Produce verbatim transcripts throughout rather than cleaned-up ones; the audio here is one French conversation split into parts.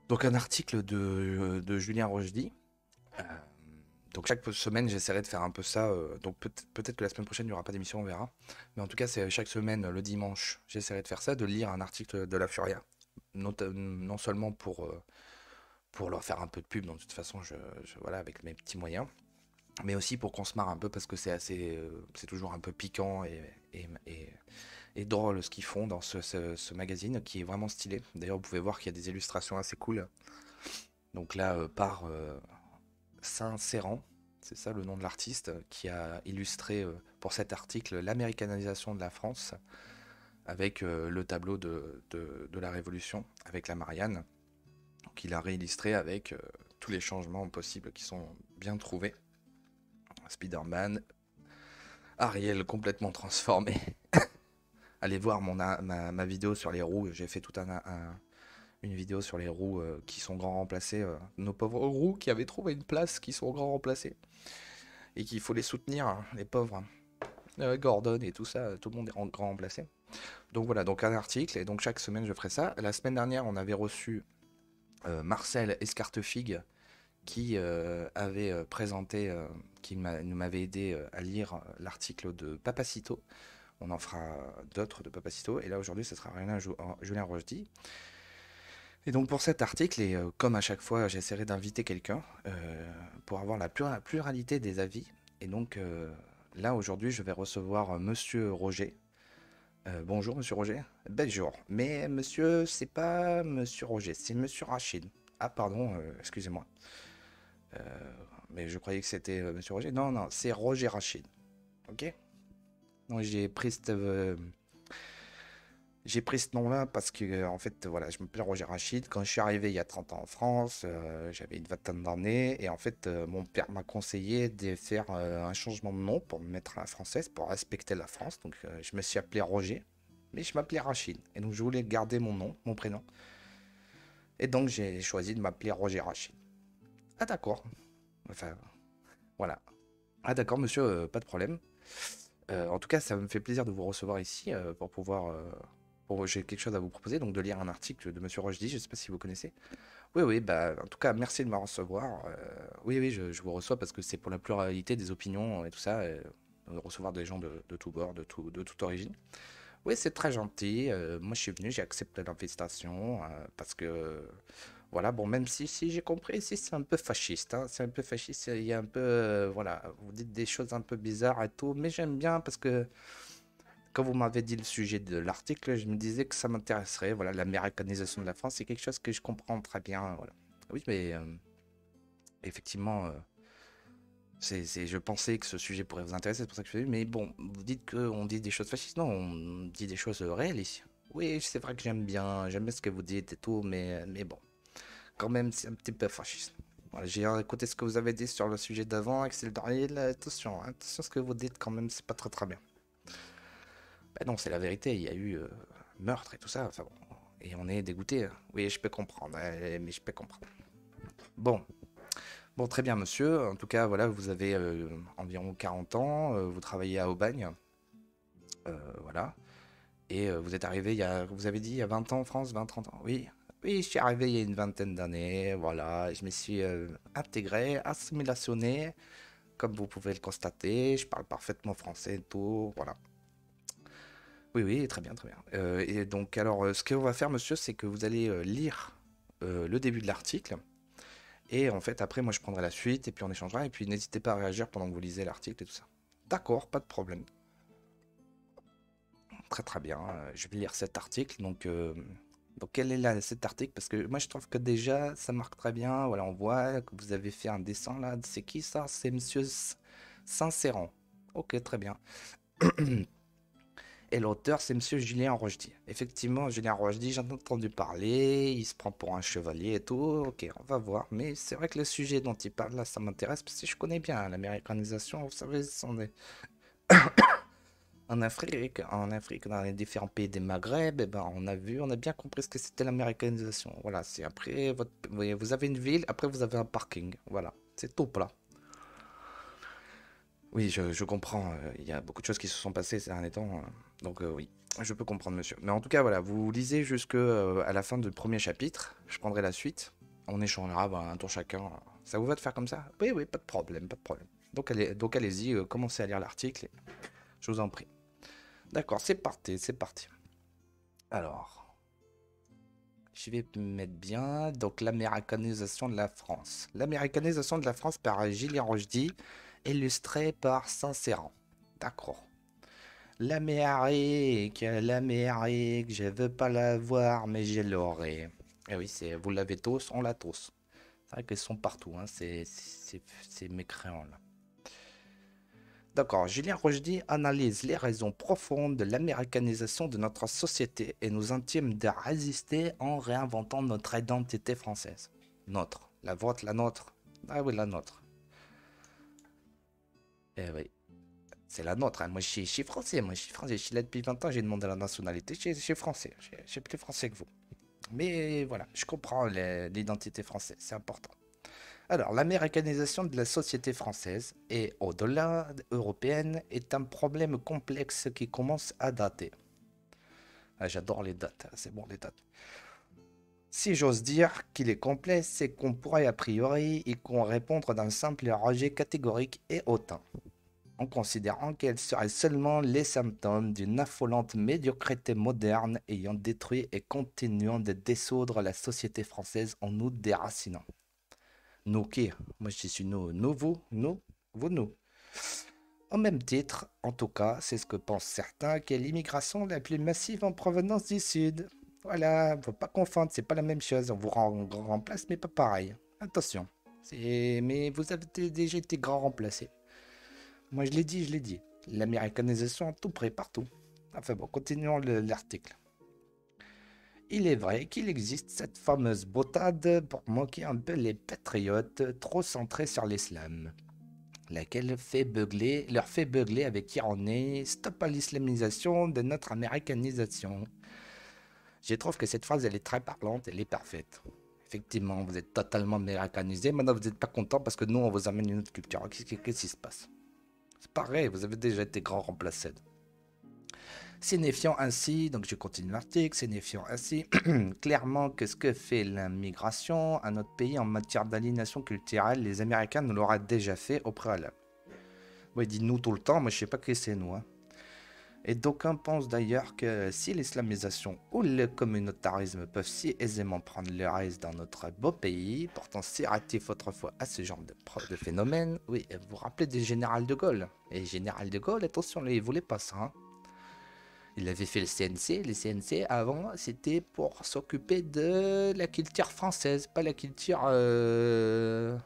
Donc un article de, de Julien Rochdy. Euh, donc chaque semaine, j'essaierai de faire un peu ça. euh, donc peut- peut-être que la semaine prochaine, il n'y aura pas d'émission, on verra. Mais en tout cas, c'est chaque semaine, le dimanche, j'essaierai de faire ça, de lire un article de La Furia. Non, non seulement pour, euh, pour leur faire un peu de pub, donc de toute façon, je, je- voilà, avec mes petits moyens, mais aussi pour qu'on se marre un peu parce que c'est assez, euh, c'est toujours un peu piquant et, et, et- et drôle ce qu'ils font dans ce, ce- ce magazine qui est vraiment stylé. D'ailleurs, vous pouvez voir qu'il y a des illustrations assez cool. Donc là, euh, par euh, Saint-Céran, c'est ça le nom de l'artiste, qui a illustré euh, pour cet article l'américanisation de la France avec euh, le tableau de, de, de la Révolution, avec la Marianne. Donc il a réillustré avec euh, tous les changements possibles qui sont bien trouvés. Spider-Man, Ariel complètement transformé. Allez voir mon, ma, ma vidéo sur les roues, j'ai fait tout un, un, une vidéo sur les roues euh, qui sont grand remplacées. Euh, nos pauvres roues qui avaient trouvé une place, qui sont grand remplacées. Et qu'il faut les soutenir, hein, les pauvres. Euh, Gordon et tout ça, tout le monde est en grand remplacé. Donc voilà, donc un article, et donc chaque semaine je ferai ça. La semaine dernière, on avait reçu euh, Marcel Escartefigue, qui euh, avait euh, présenté, euh, qui nous m'avait aidé euh, à lire euh, l'article de Papacito. On en fera d'autres de Papacito. Et là aujourd'hui, ce sera Julien, Julien Rochdy. Et donc pour cet article, et euh, comme à chaque fois, j'essaierai d'inviter quelqu'un euh, pour avoir la pluralité des avis. Et donc euh, là aujourd'hui, je vais recevoir euh, Monsieur Roger. Euh, bonjour Monsieur Roger. Bonjour. Mais Monsieur, c'est pas Monsieur Roger, c'est Monsieur Rachid. Ah pardon, euh, excusez-moi. Euh, mais je croyais que c'était euh, Monsieur Roger. Non, non, c'est Roger Rachid. Ok. Donc j'ai pris cette, euh, j'ai pris ce nom-là parce que, euh, en fait, voilà, je m'appelle Roger Rachid. Quand je suis arrivé il y a trente ans en France, euh, j'avais une vingtaine d'années. Et en fait, euh, mon père m'a conseillé de faire euh, un changement de nom pour me mettre à la française, pour respecter la France. Donc, euh, je me suis appelé Roger, mais je m'appelais Rachid. Et donc, je voulais garder mon nom, mon prénom. Et donc, j'ai choisi de m'appeler Roger Rachid. Ah, d'accord. Enfin, voilà. Ah, d'accord, monsieur, euh, pas de problème. Euh, en tout cas, ça me fait plaisir de vous recevoir ici euh, pour pouvoir. Euh, pour- J'ai quelque chose à vous proposer, donc de lire un article de Monsieur Rochdy, je ne sais pas si vous connaissez. Oui, oui, bah, en tout cas, merci de me recevoir. Euh, oui, oui, je, je vous reçois parce que c'est pour la pluralité des opinions et tout ça, euh, de recevoir des gens de, de tout bord, de, tout, de toute origine. Oui, c'est très gentil. Euh, moi, je suis venu, j'ai accepté l'invitation euh, parce que, voilà, bon, même si, si j'ai compris, si c'est un peu fasciste, hein, c'est un peu fasciste, il y a un peu, euh, voilà, vous dites des choses un peu bizarres et tout, mais j'aime bien parce que quand vous m'avez dit le sujet de l'article, je me disais que ça m'intéresserait. Voilà, l'américanisation de la France, c'est quelque chose que je comprends très bien. Voilà. Oui, mais euh, effectivement, euh, c'est, c'est- je pensais que ce sujet pourrait vous intéresser, c'est pour ça que je suis venu. Mais bon, vous dites qu'on dit des choses fascistes. Non, on dit des choses réelles ici. Oui, c'est vrai que j'aime bien, j'aime bien ce que vous dites et tout, mais, mais bon, quand même, c'est un petit peu fasciste. Voilà, j'ai écouté ce que vous avez dit sur le sujet d'avant, Axel Dariel. Attention, hein, attention, ce que vous dites, quand même, c'est pas très très bien. Ben non, c'est la vérité, il y a eu euh, meurtre et tout ça, enfin bon, et on est dégoûté. Oui, je peux comprendre, euh, mais je peux comprendre. Bon, bon, très bien, monsieur. En tout cas, voilà, vous avez euh, environ quarante ans, euh, vous travaillez à Aubagne, euh, voilà, et euh, vous êtes arrivé il y a, vous avez dit, il y a vingt ans en France, vingt trente ans, oui. Oui, je suis arrivé il y a une vingtaine d'années, voilà, je me suis euh, intégré, assimilationné, comme vous pouvez le constater, je parle parfaitement français et tout, voilà. Oui, oui, très bien, très bien. Euh, et donc, alors, euh, ce qu'on va faire, monsieur, c'est que vous allez euh, lire euh, le début de l'article. Et en fait, après, moi, je prendrai la suite et puis on échangera. Et puis, n'hésitez pas à réagir pendant que vous lisez l'article et tout ça. D'accord, pas de problème. Très, très bien. Euh, je vais lire cet article. Donc, euh, donc quel est là, cet article? Parce que moi, je trouve que déjà, ça marque très bien. Voilà, on voit que vous avez fait un dessin là. C'est qui ça? C'est monsieur S- Saint-Céran. Ok, très bien. Et l'auteur, c'est Monsieur Julien Rochdy. Effectivement, Julien Rochdy, j'en ai entendu parler, il se prend pour un chevalier et tout. Ok, on va voir. Mais c'est vrai que le sujet dont il parle là, ça m'intéresse parce que je connais bien l'américanisation. Vous savez, on est en Afrique, en Afrique, dans les différents pays des Maghreb, eh ben, on a vu, on a bien compris ce que c'était l'américanisation. Voilà, c'est après, votre, vous voyez, vous avez une ville, après vous avez un parking. Voilà, c'est tout plat. Oui, je, je comprends. euh, Il y a beaucoup de choses qui se sont passées ces derniers temps. euh, donc euh, oui, je peux comprendre, monsieur. Mais en tout cas, voilà, vous lisez jusque euh, à la fin du premier chapitre. Je prendrai la suite. On échangera voilà, un tour chacun. Ça vous va de faire comme ça? Oui, oui, pas de problème, pas de problème. Donc, allez, donc allez-y, euh, commencez à lire l'article. Je vous en prie. D'accord, c'est parti, c'est parti. Alors, je vais me mettre bien. Donc, l'américanisation de la France. L'américanisation de la France par Julien Rochdy, illustré par Saint-Séran. D'accord. L'Amérique, l'Amérique, je veux pas la voir, mais je l'aurai. Et oui, c'est, vous l'avez tous, on l'a tous. C'est vrai qu'ils sont partout, hein, ces, ces, ces mécréants-là. D'accord, Julien Rochdy analyse les raisons profondes de l'américanisation de notre société et nous intime de résister en réinventant notre identité française. Notre, la vôtre, la nôtre. Ah oui, la nôtre. Eh oui, c'est la nôtre, hein. Moi, je suis, je suis français, moi, je suis français. Je suis là depuis vingt ans, j'ai demandé la nationalité, je suis, je suis français. Je suis, je suis plus français que vous. Mais voilà, je comprends les- l'identité française, c'est important. Alors, l'américanisation de la société française et au-delà européenne est un problème complexe qui commence à dater. Ah, j'adore les dates, c'est bon les dates. Si j'ose dire qu'il est complexe, c'est qu'on pourrait a priori y répondre d'un simple rejet catégorique et hautain, en considérant qu'elles seraient seulement les symptômes d'une affolante médiocrité moderne ayant détruit et continuant de dissoudre la société française en nous déracinant. Nous qui? Moi je suis nous. Nous, vous, nous, vous, nous. Au même titre, en tout cas, c'est ce que pensent certains, qu'est l'immigration la plus massive en provenance du Sud. Voilà, faut pas confondre, c'est pas la même chose. On vous rend remplace, mais pas pareil. Attention. C'est... Mais vous avez déjà été grand remplacé. Moi je l'ai dit, je l'ai dit. L'américanisation à tout près, partout. Enfin bon, continuons l'article. Il est vrai qu'il existe cette fameuse boutade pour moquer un peu les patriotes trop centrés sur l'islam, laquelle fait beugler, leur fait beugler avec ironie stop à l'islamisation de notre américanisation. Je trouve que cette phrase elle est très parlante, elle est parfaite. Effectivement, vous êtes totalement américanisé, maintenant vous n'êtes pas content parce que nous on vous amène une autre culture. Qu'est-ce qui se passe? C'est pareil, vous avez déjà été grand remplacé. Signifiant ainsi, donc je continue l'article, signifiant ainsi clairement que ce que fait l'immigration à notre pays en matière d'aliénation culturelle, les Américains nous l'auraient déjà fait au préalable. Bon, il dit nous tout le temps, moi je sais pas qui c'est nous. Hein. Et d'aucuns pensent d'ailleurs que si l'islamisation ou le communautarisme peuvent si aisément prendre leur aise dans notre beau pays, pourtant si actif autrefois à ce genre de, de phénomène, oui, vous vous rappelez du général de Gaulle. Et général de Gaulle, attention, il voulait pas ça. Hein. Il avait fait le C N C. Le C N C, avant, c'était pour s'occuper de la culture française, pas la culture euh,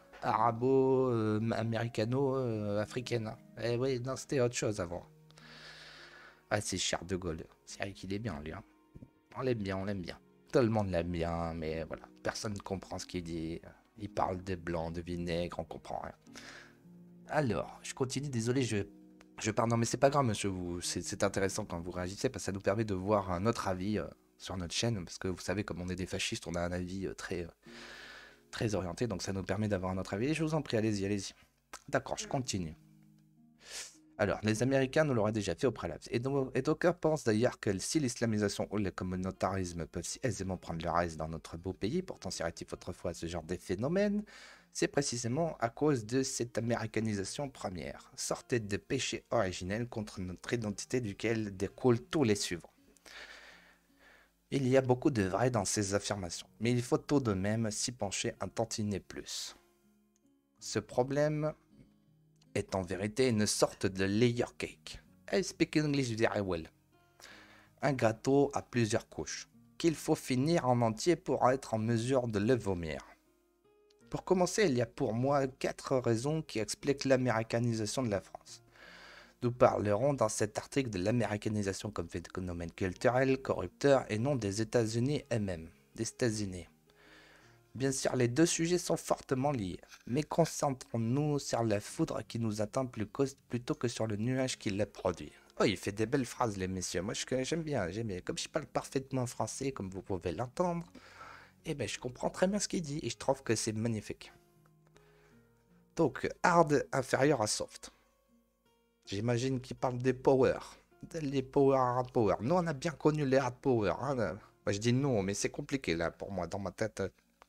arabo-américano-africaine. Euh, eh oui, non, c'était autre chose avant. Ah, c'est Charles de Gaulle. C'est vrai qu'il est bien, lui. Hein. On l'aime bien, on l'aime bien. Tout le monde l'aime bien, mais voilà, personne ne comprend ce qu'il dit. Il parle de blanc, de vinaigre, on comprend rien. Alors, je continue, désolé, je Je pars, non mais c'est pas grave monsieur, c'est intéressant quand vous réagissez parce que ça nous permet de voir un autre avis euh, sur notre chaîne parce que vous savez comme on est des fascistes, on a un avis euh, très, euh, très orienté donc ça nous permet d'avoir un autre avis et je vous en prie, allez-y, allez-y. D'accord, je continue. Alors, les Américains nous l'auraient déjà fait au préalable. Et, donc, et d'aucuns pensent d'ailleurs que si l'islamisation ou le communautarisme peuvent si aisément prendre leur aise dans notre beau pays, pourtant si réactif autrefois à ce genre de phénomène, c'est précisément à cause de cette américanisation première, sorte de péché originel contre notre identité duquel découlent tous les suivants. Il y a beaucoup de vrai dans ces affirmations, mais il faut tout de même s'y pencher un tantinet plus. Ce problème est en vérité une sorte de layer cake. I speak English very well. Un gâteau à plusieurs couches, qu'il faut finir en entier pour être en mesure de le vomir. Pour commencer, il y a pour moi quatre raisons qui expliquent l'américanisation de la France. Nous parlerons dans cet article de l'américanisation comme phénomène culturel, corrupteur et non des États-Unis eux-mêmes, des États-Unis. Bien sûr, les deux sujets sont fortement liés, mais concentrons-nous sur la foudre qui nous atteint plus plutôt que sur le nuage qui la produit. Oh, il fait des belles phrases, les messieurs. Moi, j'aime bien, j'aime bien. Comme je parle parfaitement français, comme vous pouvez l'entendre, eh ben, je comprends très bien ce qu'il dit et je trouve que c'est magnifique. Donc, hard inférieur à soft. J'imagine qu'il parle des power. Les power hard power. Nous, on a bien connu les hard power. Hein. Moi, je dis non, mais c'est compliqué là pour moi dans ma tête.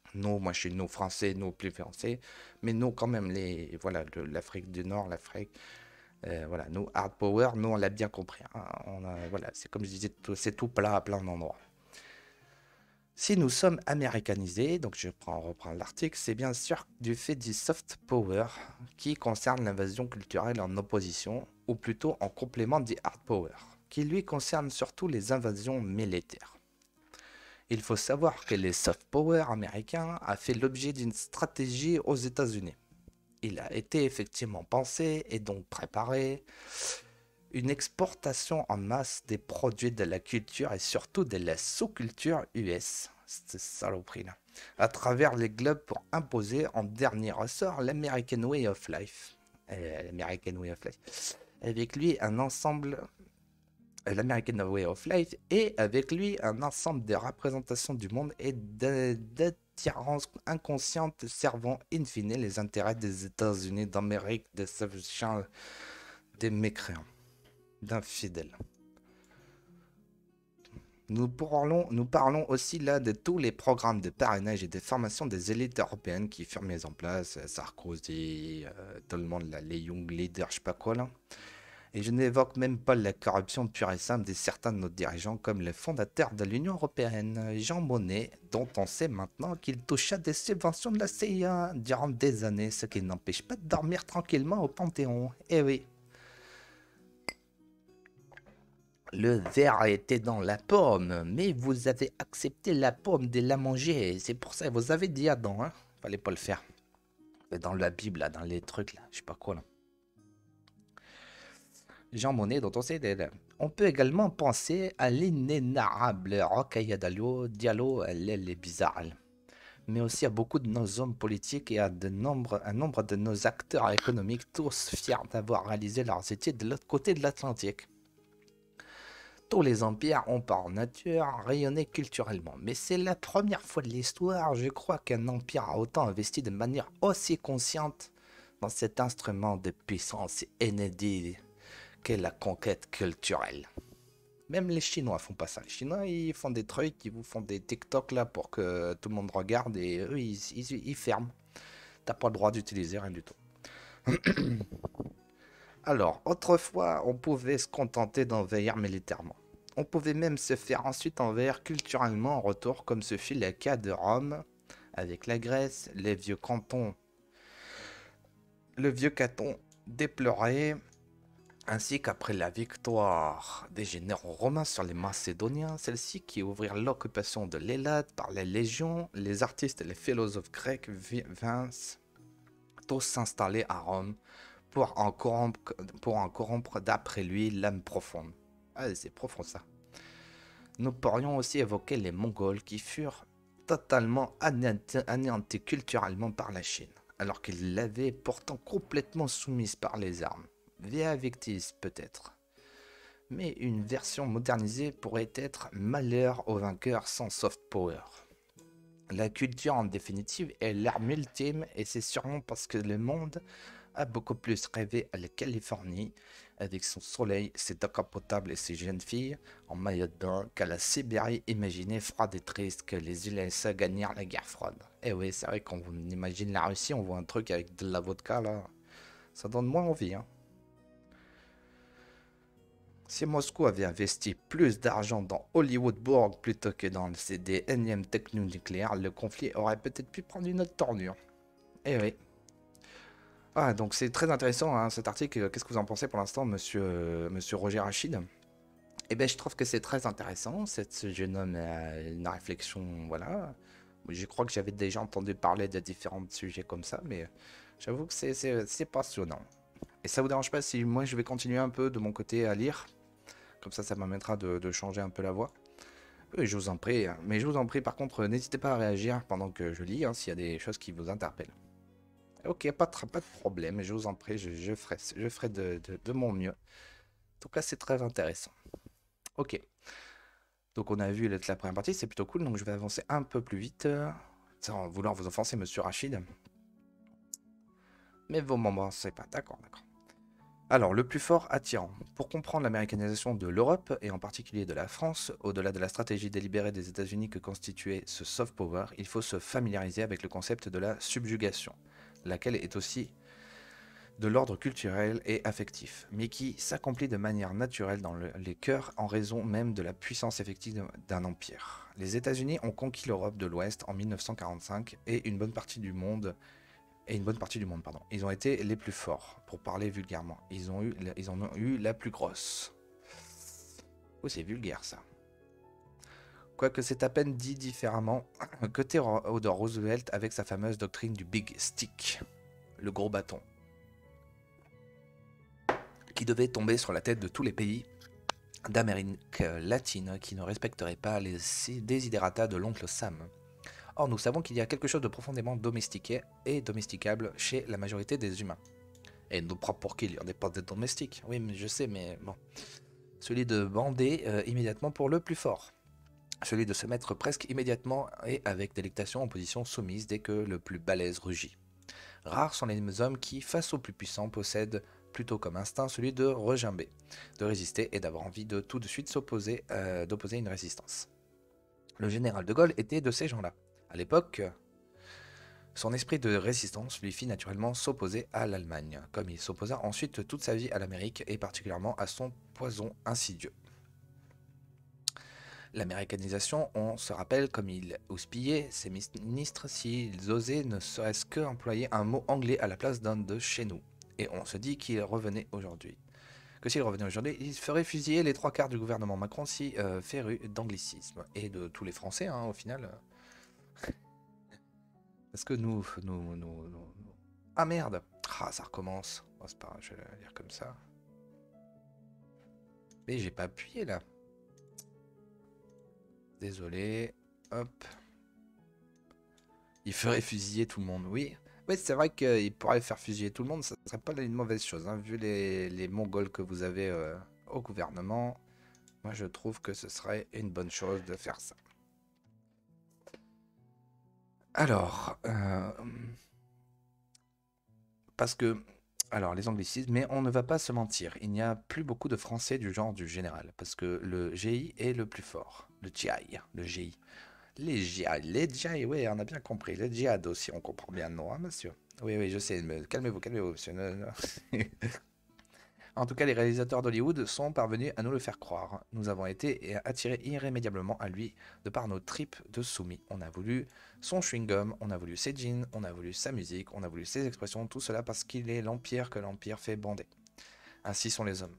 Nous, moi je suis nous français, nous plus français, mais nous quand même, les, voilà, le- l'Afrique du Nord, l'Afrique, euh, voilà, nous hard power, nous on l'a bien compris, hein. On a, voilà, c'est comme je disais, tout- c'est tout plat à plein d'endroits. Si nous sommes américanisés, donc je prends, reprends l'article, c'est bien sûr du fait du soft power qui concerne l'invasion culturelle en opposition, ou plutôt en complément du hard power, qui lui concerne surtout les invasions militaires. Il faut savoir que les soft power américains a fait l'objet d'une stratégie aux États-Unis. Il a été effectivement pensé et donc préparé une exportation en masse des produits de la culture et surtout de la sous-culture U S, cette saloperie là, à travers les globes pour imposer en dernier ressort l'American Way of Life. Euh, L'American Way of Life. Avec lui un ensemble, euh, l'American Way of Life et avec lui un ensemble de représentations du monde et d'attirances inconscientes servant in fine les intérêts des États-Unis d'Amérique, de ce champ des mécréants, d'infidèles. Nous parlons, nous parlons aussi là de tous les programmes de parrainage et de formation des élites européennes qui furent mis en place, euh, Sarkozy, euh, tout le monde là, les Young Leaders, je sais pas quoi là. Et je n'évoque même pas la corruption pure et simple de certains de nos dirigeants comme le fondateur de l'Union Européenne, Jean Monnet, dont on sait maintenant qu'il toucha des subventions de la C I A durant des années, ce qui n'empêche pas de dormir tranquillement au Panthéon. Eh oui. Le verre était dans la pomme, mais vous avez accepté la pomme de la manger. C'est pour ça que vous avez dit Adam, hein. Fallait pas le faire. Dans la Bible, là, dans les trucs, là, je sais pas quoi, là. Jean Monnet, dont on sait. On peut également penser à l'inénarrable Rokhaya Diallo, Diallo, elle, elle est bizarre, elle. Mais aussi à beaucoup de nos hommes politiques et à de nombre, un nombre de nos acteurs économiques, tous fiers d'avoir réalisé leurs études de l'autre côté de l'Atlantique. Tous les empires ont par nature rayonné culturellement, mais c'est la première fois de l'histoire, je crois, qu'un empire a autant investi de manière aussi consciente dans cet instrument de puissance inédit qu'est la conquête culturelle. Même les Chinois font pas ça. Les Chinois, ils font des trucs, ils vous font des TikTok là pour que tout le monde regarde et eux, ils, ils, ils ferment. T'as pas le droit d'utiliser rien du tout. Alors, autrefois, on pouvait se contenter d'envahir militairement. On pouvait même se faire ensuite envahir culturellement en retour, comme ce fut le cas de Rome, avec la Grèce, les vieux cantons, le vieux canton déploré, ainsi qu'après la victoire des généraux romains sur les Macédoniens, celle-ci qui ouvrirent l'occupation de l'Hélade par les légions, les artistes et les philosophes grecs vinrent tous s'installer à Rome pour en corrompre, pour en corrompre d'après lui l'âme profonde. Ah, c'est profond ça. Nous pourrions aussi évoquer les Mongols qui furent totalement anéantis culturellement par la Chine, alors qu'ils l'avaient pourtant complètement soumise par les armes. Via Victis peut-être. Mais une version modernisée pourrait être malheur aux vainqueurs sans soft power. La culture en définitive est l'arme ultime et c'est sûrement parce que le monde a beaucoup plus rêvé à la Californie avec son soleil, ses docks potables et ses jeunes filles en maillot de bain qu'à la Sibérie imaginée froide et triste que les U S A gagnèrent la guerre froide. Et oui, c'est vrai qu'on imagine la Russie, on voit un truc avec de la vodka là, ça donne moins envie, hein. Si Moscou avait investi plus d'argent dans Hollywoodburg plutôt que dans des énièmes technonucléaires, le conflit aurait peut-être pu prendre une autre tournure. Eh oui. Ah, donc c'est très intéressant hein, cet article. Qu'est-ce que vous en pensez pour l'instant, monsieur, euh, monsieur Roger Rachid? Eh bien, je trouve que c'est très intéressant. Cette, ce jeune homme a une réflexion, voilà. Je crois que j'avais déjà entendu parler de différents sujets comme ça, mais j'avoue que c'est, c'est, c'est passionnant. Et ça vous dérange pas si moi je vais continuer un peu de mon côté à lire? Comme ça, ça me permettra de, de changer un peu la voix. Oui, je vous en prie. Mais je vous en prie, par contre, n'hésitez pas à réagir pendant que je lis, hein, s'il y a des choses qui vous interpellent. Ok, pas de, pas de problème, je vous en prie, je, je ferai, je ferai de, de, de mon mieux. En tout cas, c'est très intéressant. Ok. Donc, on a vu la, la première partie, c'est plutôt cool, donc je vais avancer un peu plus vite. Sans vouloir vous offenser, monsieur Rachid. Mais vos moments, c'est pas. D'accord, d'accord. Alors, le plus fort attirant. Pour comprendre l'américanisation de l'Europe, et en particulier de la France, au-delà de la stratégie délibérée des États-Unis que constituait ce soft power, il faut se familiariser avec le concept de la subjugation, laquelle est aussi de l'ordre culturel et affectif, mais qui s'accomplit de manière naturelle dans le- les cœurs en raison même de la puissance effective d'un empire. Les États-Unis ont conquis l'Europe de l'Ouest en mille neuf cent quarante-cinq et une bonne partie du monde et une bonne partie du monde, pardon. Ils ont été les plus forts, pour parler vulgairement. Ils, ont eu, ils en ont eu la plus grosse. Oh, c'est vulgaire, ça. Quoique c'est à peine dit différemment que Theodore Roosevelt avec sa fameuse doctrine du Big Stick, le gros bâton, qui devait tomber sur la tête de tous les pays d'Amérique latine qui ne respecteraient pas les desiderata de l'oncle Sam. Or, nous savons qu'il y a quelque chose de profondément domestiqué et domesticable chez la majorité des humains. Et nous prend pour qui il n'y en a pas de domestique. Oui, mais je sais, mais bon. Celui de bander euh, immédiatement pour le plus fort. Celui de se mettre presque immédiatement et avec délectation en position soumise dès que le plus balèze rugit. Rares sont les hommes qui, face au plus puissant, possèdent plutôt comme instinct celui de regimber, de résister et d'avoir envie de tout de suite s'opposer, euh, d'opposer une résistance. Le général de Gaulle était de ces gens-là. À l'époque, son esprit de résistance lui fit naturellement s'opposer à l'Allemagne, comme il s'opposa ensuite toute sa vie à l'Amérique et particulièrement à son poison insidieux. L'américanisation, on se rappelle comme il houspillait ses ministres s'ils osaient ne serait-ce que employer un mot anglais à la place d'un de chez nous. Et on se dit qu'il revenait aujourd'hui. Que s'il revenait aujourd'hui, il ferait fusiller les trois quarts du gouvernement Macron si euh, féru d'anglicisme. Et de tous les Français, hein, au final. Parce que nous, nous, nous, nous, nous... Ah merde. Ah, ça recommence. Oh, c'est pas grave, je vais le lire comme ça. Mais j'ai pas appuyé là. Désolé. Hop. Il ferait fusiller tout le monde, oui. Oui, c'est vrai qu'il pourrait faire fusiller tout le monde, ça serait pas une mauvaise chose, hein, vu les, les Mongols que vous avez euh, au gouvernement. Moi, je trouve que ce serait une bonne chose de faire ça. Alors, euh, parce que, alors les anglicismes, mais on ne va pas se mentir, il n'y a plus beaucoup de français du genre du général, parce que le G I est le plus fort, le G I, le G I. Les djihad, les djihad, oui, on a bien compris. Les djihad aussi, on comprend bien, non, hein, monsieur? Oui, oui, je sais, mais calmez-vous, calmez-vous, monsieur. Ne- ne- En tout cas, les réalisateurs d'Hollywood sont parvenus à nous le faire croire. Nous avons été attirés irrémédiablement à lui de par nos tripes de soumis. On a voulu son chewing-gum, on a voulu ses jeans, on a voulu sa musique, on a voulu ses expressions, tout cela parce qu'il est l'empire que l'empire fait bander. Ainsi sont les hommes.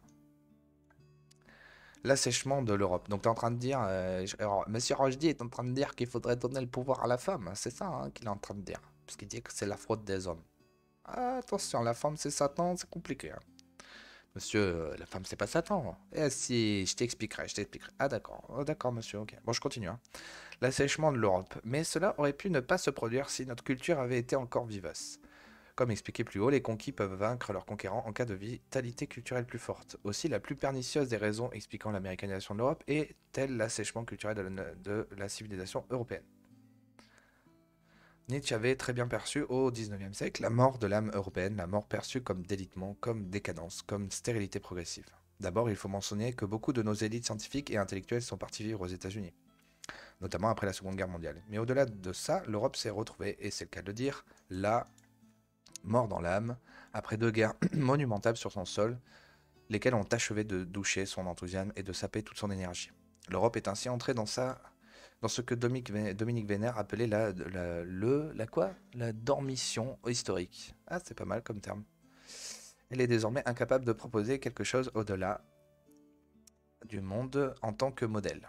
L'assèchement de l'Europe. Donc tu es en train de dire, euh, je- alors, Monsieur Rochdy est en train de dire qu'il faudrait donner le pouvoir à la femme, c'est ça hein, qu'il est en train de dire, parce qu'il dit que c'est la fraude des hommes. Ah, attention, la femme c'est Satan, c'est compliqué. Hein. Monsieur, euh, la femme c'est pas Satan. Eh si, je t'expliquerai, je t'expliquerai. Ah d'accord, oh, d'accord monsieur, ok. Bon, je continue. Hein. L'assèchement de l'Europe. Mais cela aurait pu ne pas se produire si notre culture avait été encore vivace. Comme expliqué plus haut, les conquis peuvent vaincre leurs conquérants en cas de vitalité culturelle plus forte. Aussi, la plus pernicieuse des raisons expliquant l'américanisation de l'Europe est telle l'assèchement culturel de la, de la civilisation européenne. Nietzsche avait très bien perçu au dix-neuvième siècle la mort de l'âme européenne, la mort perçue comme délitement, comme décadence, comme stérilité progressive. D'abord, il faut mentionner que beaucoup de nos élites scientifiques et intellectuelles sont parties vivre aux États-Unis, notamment après la Seconde Guerre mondiale. Mais au-delà de ça, l'Europe s'est retrouvée, et c'est le cas de le dire, là, mort dans l'âme, après deux guerres monumentales sur son sol, lesquelles ont achevé de doucher son enthousiasme et de saper toute son énergie. L'Europe est ainsi entrée dans sa dans ce que Dominique, Dominique Vénère appelait la, la, le, la quoi La dormition historique. Ah, c'est pas mal comme terme. Elle est désormais incapable de proposer quelque chose au-delà du monde en tant que modèle.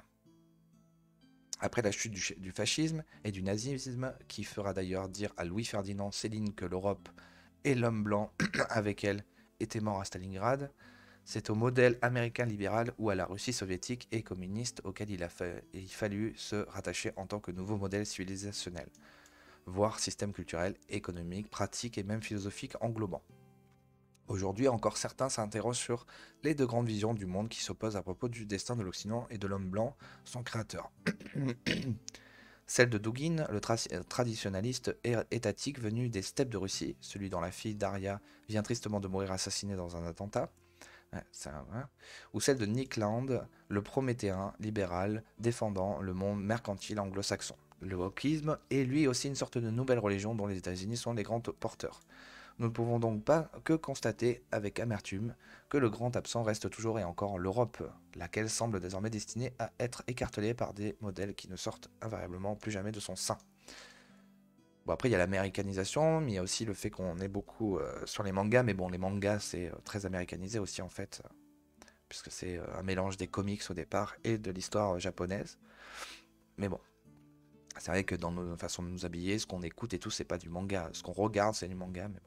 Après la chute du, du fascisme et du nazisme, qui fera d'ailleurs dire à Louis-Ferdinand Céline que l'Europe et l'homme blanc avec elle étaient morts à Stalingrad, c'est au modèle américain libéral ou à la Russie soviétique et communiste auquel il a fa il fallu se rattacher en tant que nouveau modèle civilisationnel, voire système culturel, économique, pratique et même philosophique englobant. Aujourd'hui encore certains s'interrogent sur les deux grandes visions du monde qui s'opposent à propos du destin de l'Occident et de l'homme blanc, son créateur. Celle de Douguin, le tra traditionnaliste étatique venu des steppes de Russie, celui dont la fille Daria vient tristement de mourir assassinée dans un attentat. Ouais, ça, ouais. Ou celle de Nick Land, le prométhéen libéral défendant le monde mercantile anglo-saxon. Le wokisme est lui aussi une sorte de nouvelle religion dont les États-Unis sont les grands porteurs. Nous ne pouvons donc pas que constater avec amertume que le grand absent reste toujours et encore l'Europe, laquelle semble désormais destinée à être écartelée par des modèles qui ne sortent invariablement plus jamais de son sein. Bon, après, il y a l'américanisation, mais il y a aussi le fait qu'on est beaucoup euh, sur les mangas, mais bon, les mangas, c'est euh, très américanisé aussi, en fait, euh, puisque c'est euh, un mélange des comics au départ et de l'histoire euh, japonaise. Mais bon, c'est vrai que dans nos façons de nous habiller, ce qu'on écoute et tout, c'est pas du manga. Ce qu'on regarde, c'est du manga, mais bon.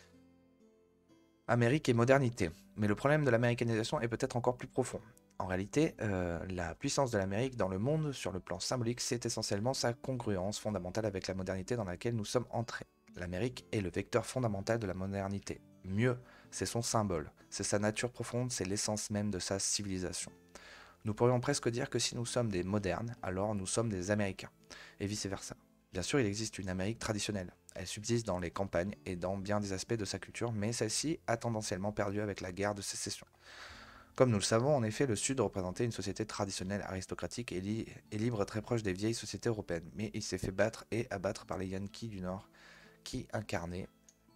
Amérique et modernité. Mais le problème de l'américanisation est peut-être encore plus profond. En réalité, euh, la puissance de l'Amérique dans le monde, sur le plan symbolique, c'est essentiellement sa congruence fondamentale avec la modernité dans laquelle nous sommes entrés. L'Amérique est le vecteur fondamental de la modernité. Mieux, c'est son symbole, c'est sa nature profonde, c'est l'essence même de sa civilisation. Nous pourrions presque dire que si nous sommes des modernes, alors nous sommes des Américains, et vice-versa. Bien sûr, il existe une Amérique traditionnelle. Elle subsiste dans les campagnes et dans bien des aspects de sa culture, mais celle-ci a tendanciellement perdu avec la guerre de sécession. Comme nous le savons, en effet, le Sud représentait une société traditionnelle, aristocratique et, li et libre très proche des vieilles sociétés européennes, mais il s'est fait battre et abattre par les Yankees du Nord, qui incarnaient,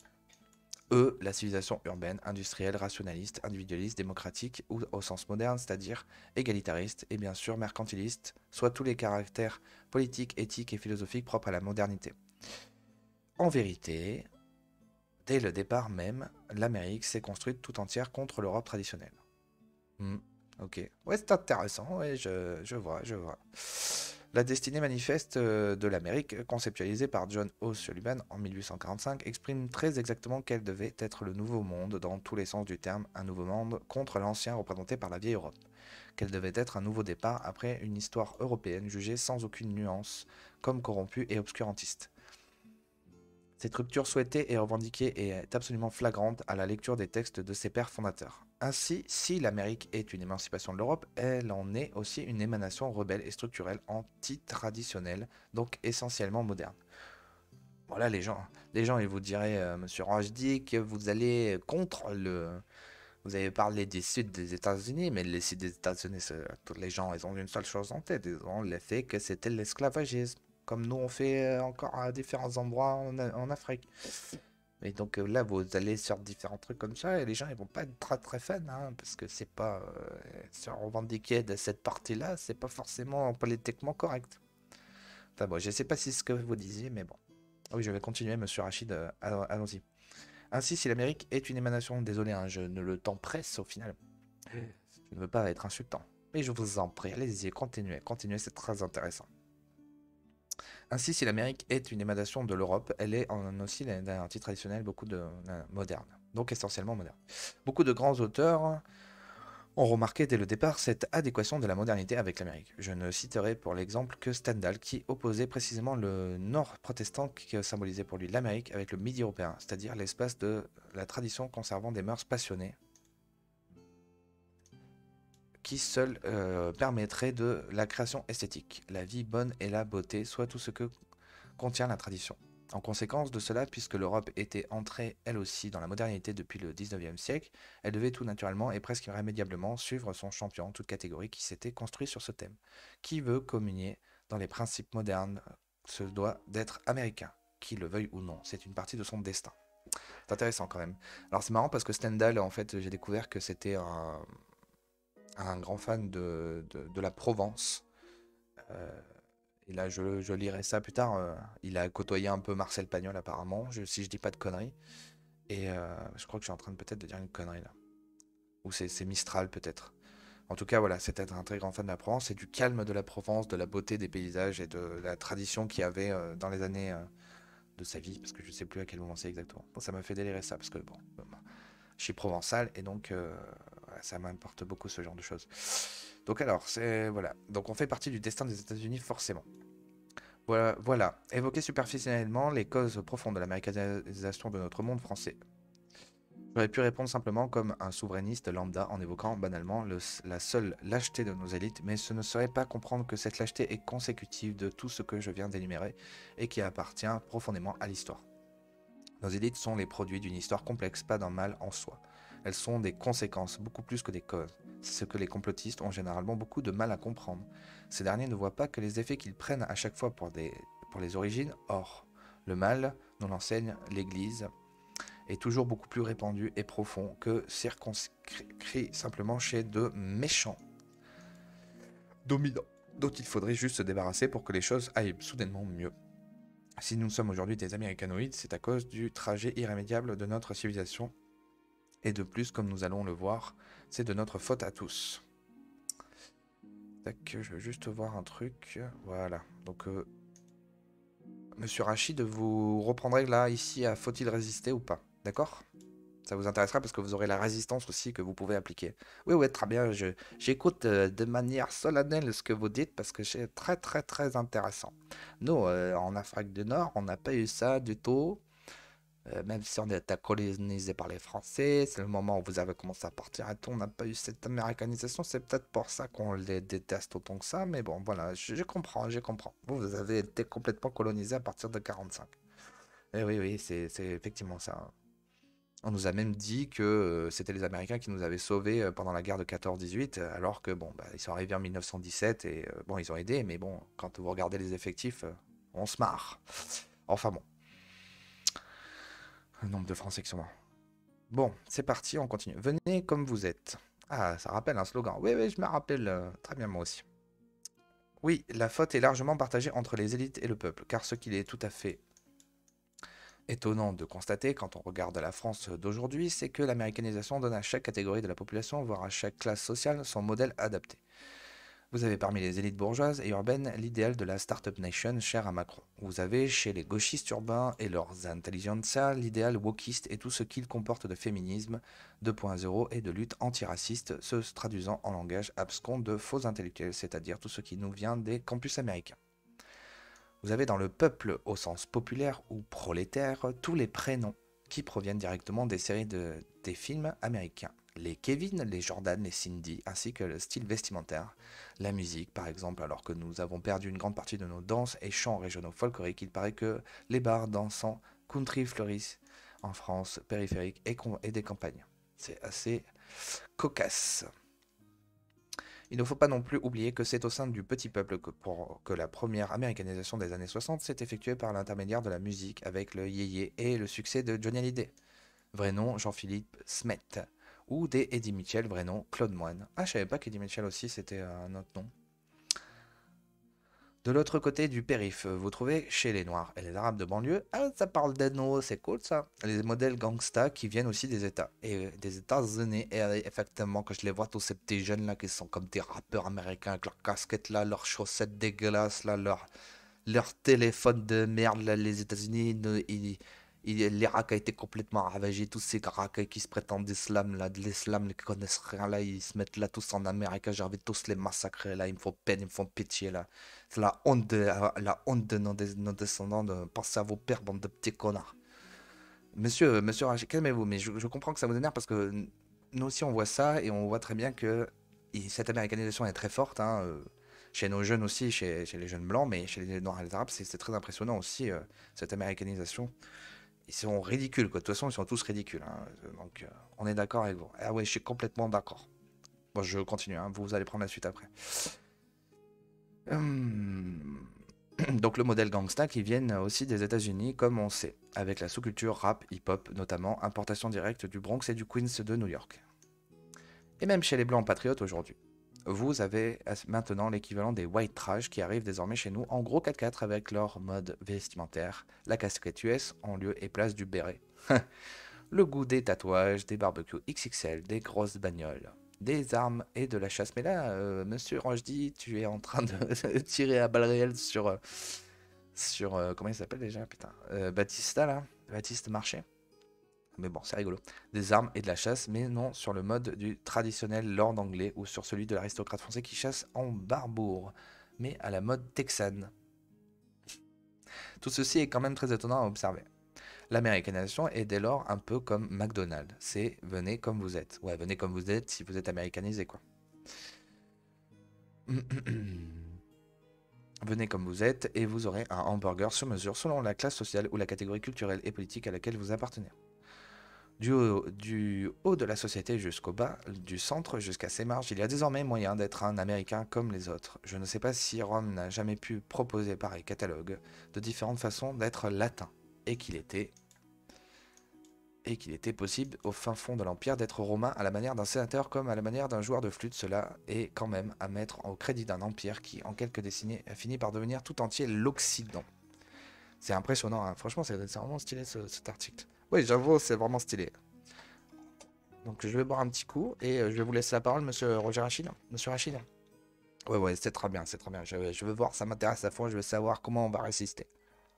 eux, la civilisation urbaine, industrielle, rationaliste, individualiste, démocratique, ou au sens moderne, c'est-à-dire égalitariste et bien sûr mercantiliste, soit tous les caractères politiques, éthiques et philosophiques propres à la modernité. En vérité, dès le départ même, l'Amérique s'est construite tout entière contre l'Europe traditionnelle. Hmm, ok. Ouais, c'est intéressant, ouais, je, je vois, je vois. La destinée manifeste de l'Amérique, conceptualisée par John O. Sullivan en mille huit cent quarante-cinq, exprime très exactement quel devait être le nouveau monde dans tous les sens du terme, un nouveau monde contre l'ancien représenté par la vieille Europe. Quel devait être un nouveau départ après une histoire européenne jugée sans aucune nuance, comme corrompue et obscurantiste. Cette rupture souhaitée et revendiquée est absolument flagrante à la lecture des textes de ses pères fondateurs. Ainsi, si l'Amérique est une émancipation de l'Europe, elle en est aussi une émanation rebelle et structurelle anti-traditionnelle, donc essentiellement moderne. Voilà les gens, les gens ils vous diraient, euh, Monsieur Rajdi, que vous allez contre le... Vous avez parlé du sud des États-Unis, mais le sud des États-Unis, tous les gens, ils ont une seule chose en tête, ils ont le fait que c'était l'esclavagisme, comme nous on fait encore à différents endroits en, en Afrique. Et donc euh, là, vous allez sur différents trucs comme ça, et les gens ils vont pas être très très fans, hein, parce que c'est pas euh, se revendiquer de cette partie-là, c'est pas forcément politiquement correct. Enfin bon, je sais pas si c'est ce que vous disiez, mais bon. Oui, je vais continuer, Monsieur Rachid, euh, allons-y. Ainsi, si l'Amérique est une émanation, désolé, hein, je ne le t'empresse au final. Je ne veux pas être insultant. Mais je vous en prie, allez-y, continuez, continuez, c'est très intéressant. Ainsi, si l'Amérique est une émanation de l'Europe, elle est en aussi d'un titre traditionnel beaucoup de euh, moderne, donc essentiellement moderne. Beaucoup de grands auteurs ont remarqué dès le départ cette adéquation de la modernité avec l'Amérique. Je ne citerai pour l'exemple que Stendhal, qui opposait précisément le nord protestant qui symbolisait pour lui l'Amérique avec le midi européen, c'est-à-dire l'espace de la tradition conservant des mœurs passionnées, qui seul euh, permettrait de la création esthétique, la vie bonne et la beauté, soit tout ce que contient la tradition. En conséquence de cela, puisque l'Europe était entrée elle aussi dans la modernité depuis le dix-neuvième siècle, elle devait tout naturellement et presque irrémédiablement suivre son champion, toute catégorie qui s'était construit sur ce thème. Qui veut communier dans les principes modernes se doit d'être américain, qu'il le veuille ou non. C'est une partie de son destin. C'est intéressant quand même. Alors c'est marrant parce que Stendhal, en fait, j'ai découvert que c'était un, un grand fan de, de, de la Provence. Euh, Et là, je, je lirai ça plus tard. euh, il a côtoyé un peu Marcel Pagnol, apparemment, je, si je dis pas de conneries. Et euh, je crois que je suis en train de peut-être de dire une connerie là. Ou c'est Mistral, peut-être. En tout cas, voilà, c'était un très grand fan de la Provence et du calme de la Provence, de la beauté des paysages et de la tradition qu'il y avait euh, dans les années euh, de sa vie, parce que je sais plus à quel moment c'est exactement. Bon, ça m'a fait délirer ça, parce que bon, bon, je suis provençal et donc euh, voilà, ça m'importe beaucoup ce genre de choses. Donc alors, c'est voilà. Donc on fait partie du destin des États-Unis forcément. Voilà, voilà, évoquer superficiellement les causes profondes de l'américanisation de notre monde français. J'aurais pu répondre simplement comme un souverainiste lambda en évoquant banalement le- la seule lâcheté de nos élites, mais ce ne serait pas comprendre que cette lâcheté est consécutive de tout ce que je viens d'énumérer et qui appartient profondément à l'histoire. Nos élites sont les produits d'une histoire complexe, pas d'un mal en soi. Elles sont des conséquences, beaucoup plus que des causes. C'est ce que les complotistes ont généralement beaucoup de mal à comprendre. Ces derniers ne voient pas que les effets qu'ils prennent à chaque fois pour, des, pour les origines. Or, le mal, nous l'enseigne l'Église, est toujours beaucoup plus répandu et profond que circonscrit simplement chez de méchants dominants, dont il faudrait juste se débarrasser pour que les choses aillent soudainement mieux. Si nous sommes aujourd'hui des américanoïdes, c'est à cause du trajet irrémédiable de notre civilisation. Et de plus, comme nous allons le voir, c'est de notre faute à tous. Tac, je veux juste voir un truc. Voilà. Donc, euh, Monsieur Rachid, vous reprendrez là, ici, à Faut-il résister ou pas? D'accord? Ça vous intéressera parce que vous aurez la résistance aussi que vous pouvez appliquer. Oui, oui, très bien. Je, j'écoute euh, de manière solennelle ce que vous dites parce que c'est très, très, très intéressant. Nous, euh, en Afrique du Nord, on n'a pas eu ça du tout. Euh, même si on était colonisé par les Français, c'est le moment où vous avez commencé à partir et tout, on n'a pas eu cette américanisation. C'est peut-être pour ça qu'on les déteste autant que ça. Mais bon, voilà, je, je comprends, je comprends. Vous, vous avez été complètement colonisé à partir de quarante-cinq. Et oui, oui, c'est c'est effectivement ça. On nous a même dit que euh, c'était les Américains qui nous avaient sauvés euh, pendant la guerre de quatorze dix-huit, euh, alors que bon, bah, ils sont arrivés en mille neuf cent dix-sept et euh, bon, ils ont aidé, mais bon, quand vous regardez les effectifs, euh, on se marre. Enfin bon, le nombre de Français qui sont morts. Bon, c'est parti, on continue. Venez comme vous êtes. Ah, ça rappelle un slogan. Oui, oui, je me rappelle euh, très bien moi aussi. Oui, la faute est largement partagée entre les élites et le peuple, car ce qu'il est tout à fait étonnant de constater quand on regarde la France d'aujourd'hui, c'est que l'américanisation donne à chaque catégorie de la population, voire à chaque classe sociale, son modèle adapté. Vous avez parmi les élites bourgeoises et urbaines l'idéal de la Startup Nation cher à Macron. Vous avez chez les gauchistes urbains et leurs intelligentsia l'idéal wokiste et tout ce qu'il comporte de féminisme deux point zéro et de lutte antiraciste, se traduisant en langage abscon de faux intellectuels, c'est-à-dire tout ce qui nous vient des campus américains. Vous avez dans le peuple au sens populaire ou prolétaire tous les prénoms qui proviennent directement des séries de, des films américains. Les Kevin, les Jordan, les Cindy, ainsi que le style vestimentaire, la musique par exemple, alors que nous avons perdu une grande partie de nos danses et chants régionaux folkloriques, il paraît que les bars dansant country fleurissent en France périphérique et, et des campagnes. C'est assez cocasse. Il ne faut pas non plus oublier que c'est au sein du petit peuple que, pour, que la première américanisation des années soixante s'est effectuée par l'intermédiaire de la musique avec le yéyé et le succès de Johnny Hallyday, vrai nom Jean-Philippe Smet, ou des Eddie Mitchell, vrai nom Claude Moine. Ah, je savais pas qu'Eddie Mitchell aussi c'était un autre nom. De l'autre côté du périph', vous trouvez chez les Noirs et les Arabes de banlieue, ah, ça parle d'ethno, c'est cool ça, les modèles gangsta qui viennent aussi des États, et des États-Unis, et euh, effectivement, quand je les vois, tous ces petits jeunes là qui sont comme des rappeurs américains avec leurs casquettes là, leurs chaussettes dégueulasses là, leurs leur téléphone de merde, là, les États-Unis, ne- ils- ils- l'Irak a été complètement ravagé. Tous ces racailles qui se prétendent d'islam, là, de l'islam, qui connaissent rien, là, ils se mettent là tous en Amérique. J'ai envie de tous les massacrer, là, ils me font peine, ils me font pitié, là. C'est la honte de, la honte de nos, des- nos descendants de penser à vos pères, bande de petits connards. Monsieur, monsieur Rachid, calmez-vous, mais je, je comprends que ça vous énerve parce que nous aussi on voit ça et on voit très bien que il- cette américanisation est très forte, hein, euh, chez nos jeunes aussi, chez, chez les jeunes blancs, mais chez les noirs et les arabes, c'est c'est très impressionnant aussi, euh, cette américanisation. Ils sont ridicules, quoi. De toute façon, ils sont tous ridicules, hein. Donc, euh, on est d'accord avec vous. Ah ouais, je suis complètement d'accord. Bon, je continue, hein, vous allez prendre la suite après. Hum, Donc le modèle gangsta qui viennent aussi des États-Unis, comme on sait, avec la sous-culture rap, hip-hop, notamment importation directe du Bronx et du Queens de New York. Et même chez les blancs patriotes aujourd'hui. Vous avez maintenant l'équivalent des white trash qui arrivent désormais chez nous en gros quatre-quatre avec leur mode vestimentaire, la casquette U S en lieu et place du béret. Le goût des tatouages, des barbecues X X L, des grosses bagnoles, des armes et de la chasse. Mais là, euh, monsieur Rochdy, tu es en train de tirer à balles réelles sur, euh, sur euh, comment il s'appelle déjà, putain, euh, Batista là, Baptiste Marché. Mais bon, c'est rigolo. Des armes et de la chasse, mais non sur le mode du traditionnel lord anglais ou sur celui de l'aristocrate français qui chasse en barbour, mais à la mode texane. Tout ceci est quand même très étonnant à observer. L'américanisation est dès lors un peu comme McDonald's. C'est venez comme vous êtes. Ouais, venez comme vous êtes si vous êtes américanisé, quoi. Venez comme vous êtes et vous aurez un hamburger sur mesure selon la classe sociale ou la catégorie culturelle et politique à laquelle vous appartenez. Du haut, du haut de la société jusqu'au bas, du centre jusqu'à ses marges, il y a désormais moyen d'être un Américain comme les autres. Je ne sais pas si Rome n'a jamais pu proposer pareil catalogue de différentes façons d'être latin, et qu'il était, et qu'il était possible au fin fond de l'Empire d'être romain à la manière d'un sénateur comme à la manière d'un joueur de flûte. Cela est quand même à mettre au crédit d'un empire qui, en quelques décennies, a fini par devenir tout entier l'Occident. C'est impressionnant, hein. Franchement, c'est vraiment stylé ce, cet article. Oui, j'avoue, c'est vraiment stylé. Donc je vais boire un petit coup et euh, je vais vous laisser la parole, monsieur Roger Rachid. Monsieur Rachid. Ouais, ouais, c'est très bien, c'est très bien. Je, je veux voir, ça m'intéresse à fond, je veux savoir comment on va résister.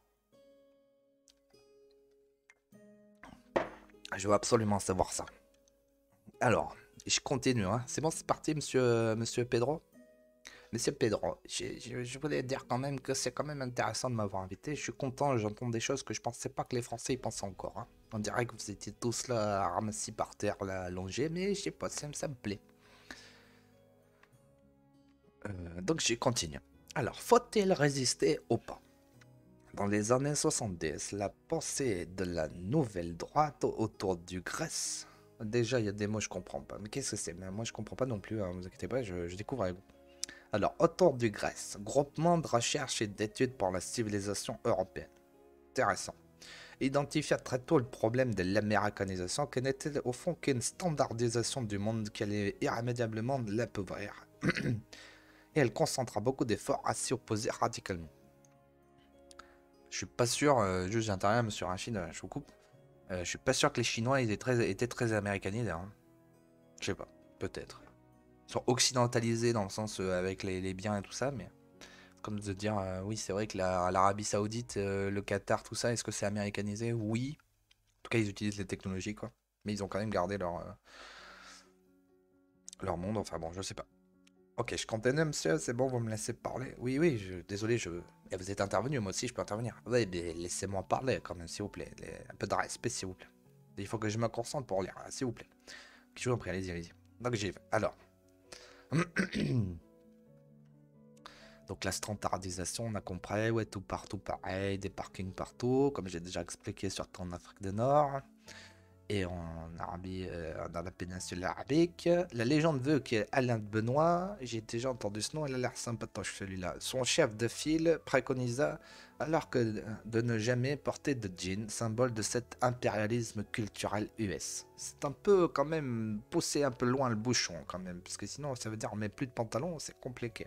Je veux absolument savoir ça. Alors, je continue, hein. C'est bon, c'est parti, monsieur, monsieur Pedro. Monsieur Pedro, je, je, je voulais dire quand même que c'est quand même intéressant de m'avoir invité. Je suis content, j'entends des choses que je pensais pas que les Français y pensaient encore, hein. On dirait que vous étiez tous là, ramassés par terre, là, allongés, mais je sais pas, ça, ça me plaît. Euh, donc je continue. Alors, faut-il résister ou pas? Dans les années soixante-dix, la pensée de la nouvelle droite autour du Grèce. Déjà, il y a des mots que je comprends pas. Mais qu'est-ce que c'est? Moi, je comprends pas non plus, hein, vous inquiétez pas, je, je découvre avec vous. Alors, autour du Grèce, groupement de recherche et d'études pour la civilisation européenne. Intéressant. Identifia très tôt le problème de l'américanisation, qui n'était au fond qu'une standardisation du monde qui allait irrémédiablement l'appauvrir. Et elle concentra beaucoup d'efforts à s'y opposer radicalement. Je suis pas sûr, euh, juste j'interviens, monsieur Rachid, euh, je vous coupe. Euh, je suis pas sûr que les Chinois étaient très, étaient très américanisés, hein. Je sais pas, peut-être. Ils sont occidentalisés dans le sens euh, avec les, les biens et tout ça, mais comme de dire, euh, oui, c'est vrai que la- l'Arabie Saoudite, euh, le Qatar, tout ça, est-ce que c'est américanisé? Oui. En tout cas, ils utilisent les technologies, quoi. Mais ils ont quand même gardé leur, euh, leur monde, enfin bon, je sais pas. Ok, je continue, monsieur, c'est bon, vous me laissez parler. Oui, oui, je, désolé, je... Et vous êtes intervenu, moi aussi, je peux intervenir. Oui, mais laissez-moi parler quand même, s'il vous plaît. Les- Un peu de respect, s'il vous plaît. Il faut que je me concentre pour lire, s'il vous plaît. Je vous en prie, allez-y, allez-y. Donc j'y vais. Alors. Donc la standardisation, on a compris, ouais, tout partout pareil, des parkings partout, comme j'ai déjà expliqué, surtout en Afrique du Nord. Et en Arabie, euh, dans la péninsule arabique. La légende veut qu'Alain de Benoît, j'ai déjà entendu ce nom, il a l'air sympatoche celui-là. Son chef de file préconisa alors que de ne jamais porter de jean, symbole de cet impérialisme culturel U S. C'est un peu quand même pousser un peu loin le bouchon quand même, parce que sinon ça veut dire on met plus de pantalon, c'est compliqué.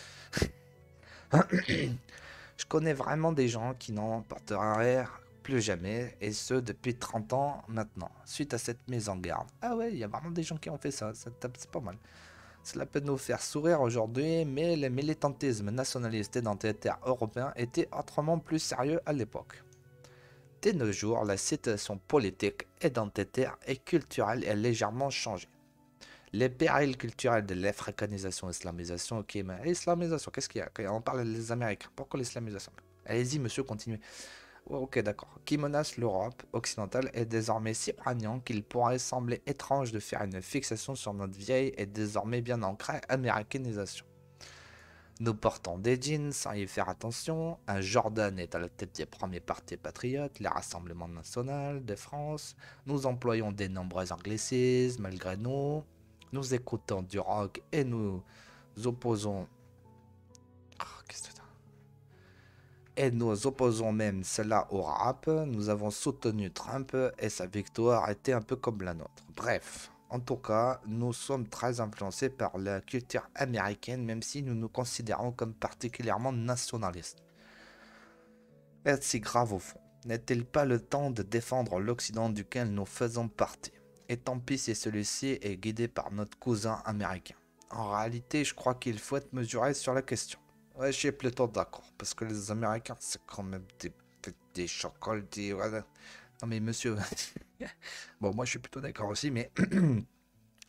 Je connais vraiment des gens qui n'en porteraient plus jamais, et ce depuis trente ans maintenant, suite à cette mise en garde. Ah ouais, il y a vraiment des gens qui ont fait ça, ça tape- c'est pas mal. Cela peut nous faire sourire aujourd'hui, mais le militantisme nationaliste et identitaire européen était autrement plus sérieux à l'époque. De nos jours, la situation politique, identitaire et culturelle est légèrement changée. Les périls culturels de l'africanisation, islamisation, ok, mais islamisation, qu'est-ce qu'il y a? Ok, on parle des Américains, pourquoi l'islamisation? Allez-y, monsieur, continuez. Ouais, ok, d'accord. Qui menace l'Europe occidentale est désormais si prégnant qu'il pourrait sembler étrange de faire une fixation sur notre vieille et désormais bien ancrée américanisation. Nous portons des jeans sans y faire attention. Un Jordan est à la tête des premiers partis patriotes, les Rassemblements nationaux de France. Nous employons des nombreux anglicismes malgré nous. Nous écoutons du rock et nous opposons. Ah, qu'est-ce que c'est? Et nous opposons même cela au rap. Nous avons soutenu Trump et sa victoire était un peu comme la nôtre. Bref, en tout cas, nous sommes très influencés par la culture américaine, même si nous nous considérons comme particulièrement nationalistes. Est-ce si grave au fond? N'est-il pas le temps de défendre l'Occident duquel nous faisons partie? Et tant pis si celui-ci est guidé par notre cousin américain. En réalité, je crois qu'il faut être mesuré sur la question. Ouais, je suis plutôt d'accord, parce que les Américains, c'est quand même des, des chocolats, voilà. Non mais monsieur... bon, moi je suis plutôt d'accord aussi, mais...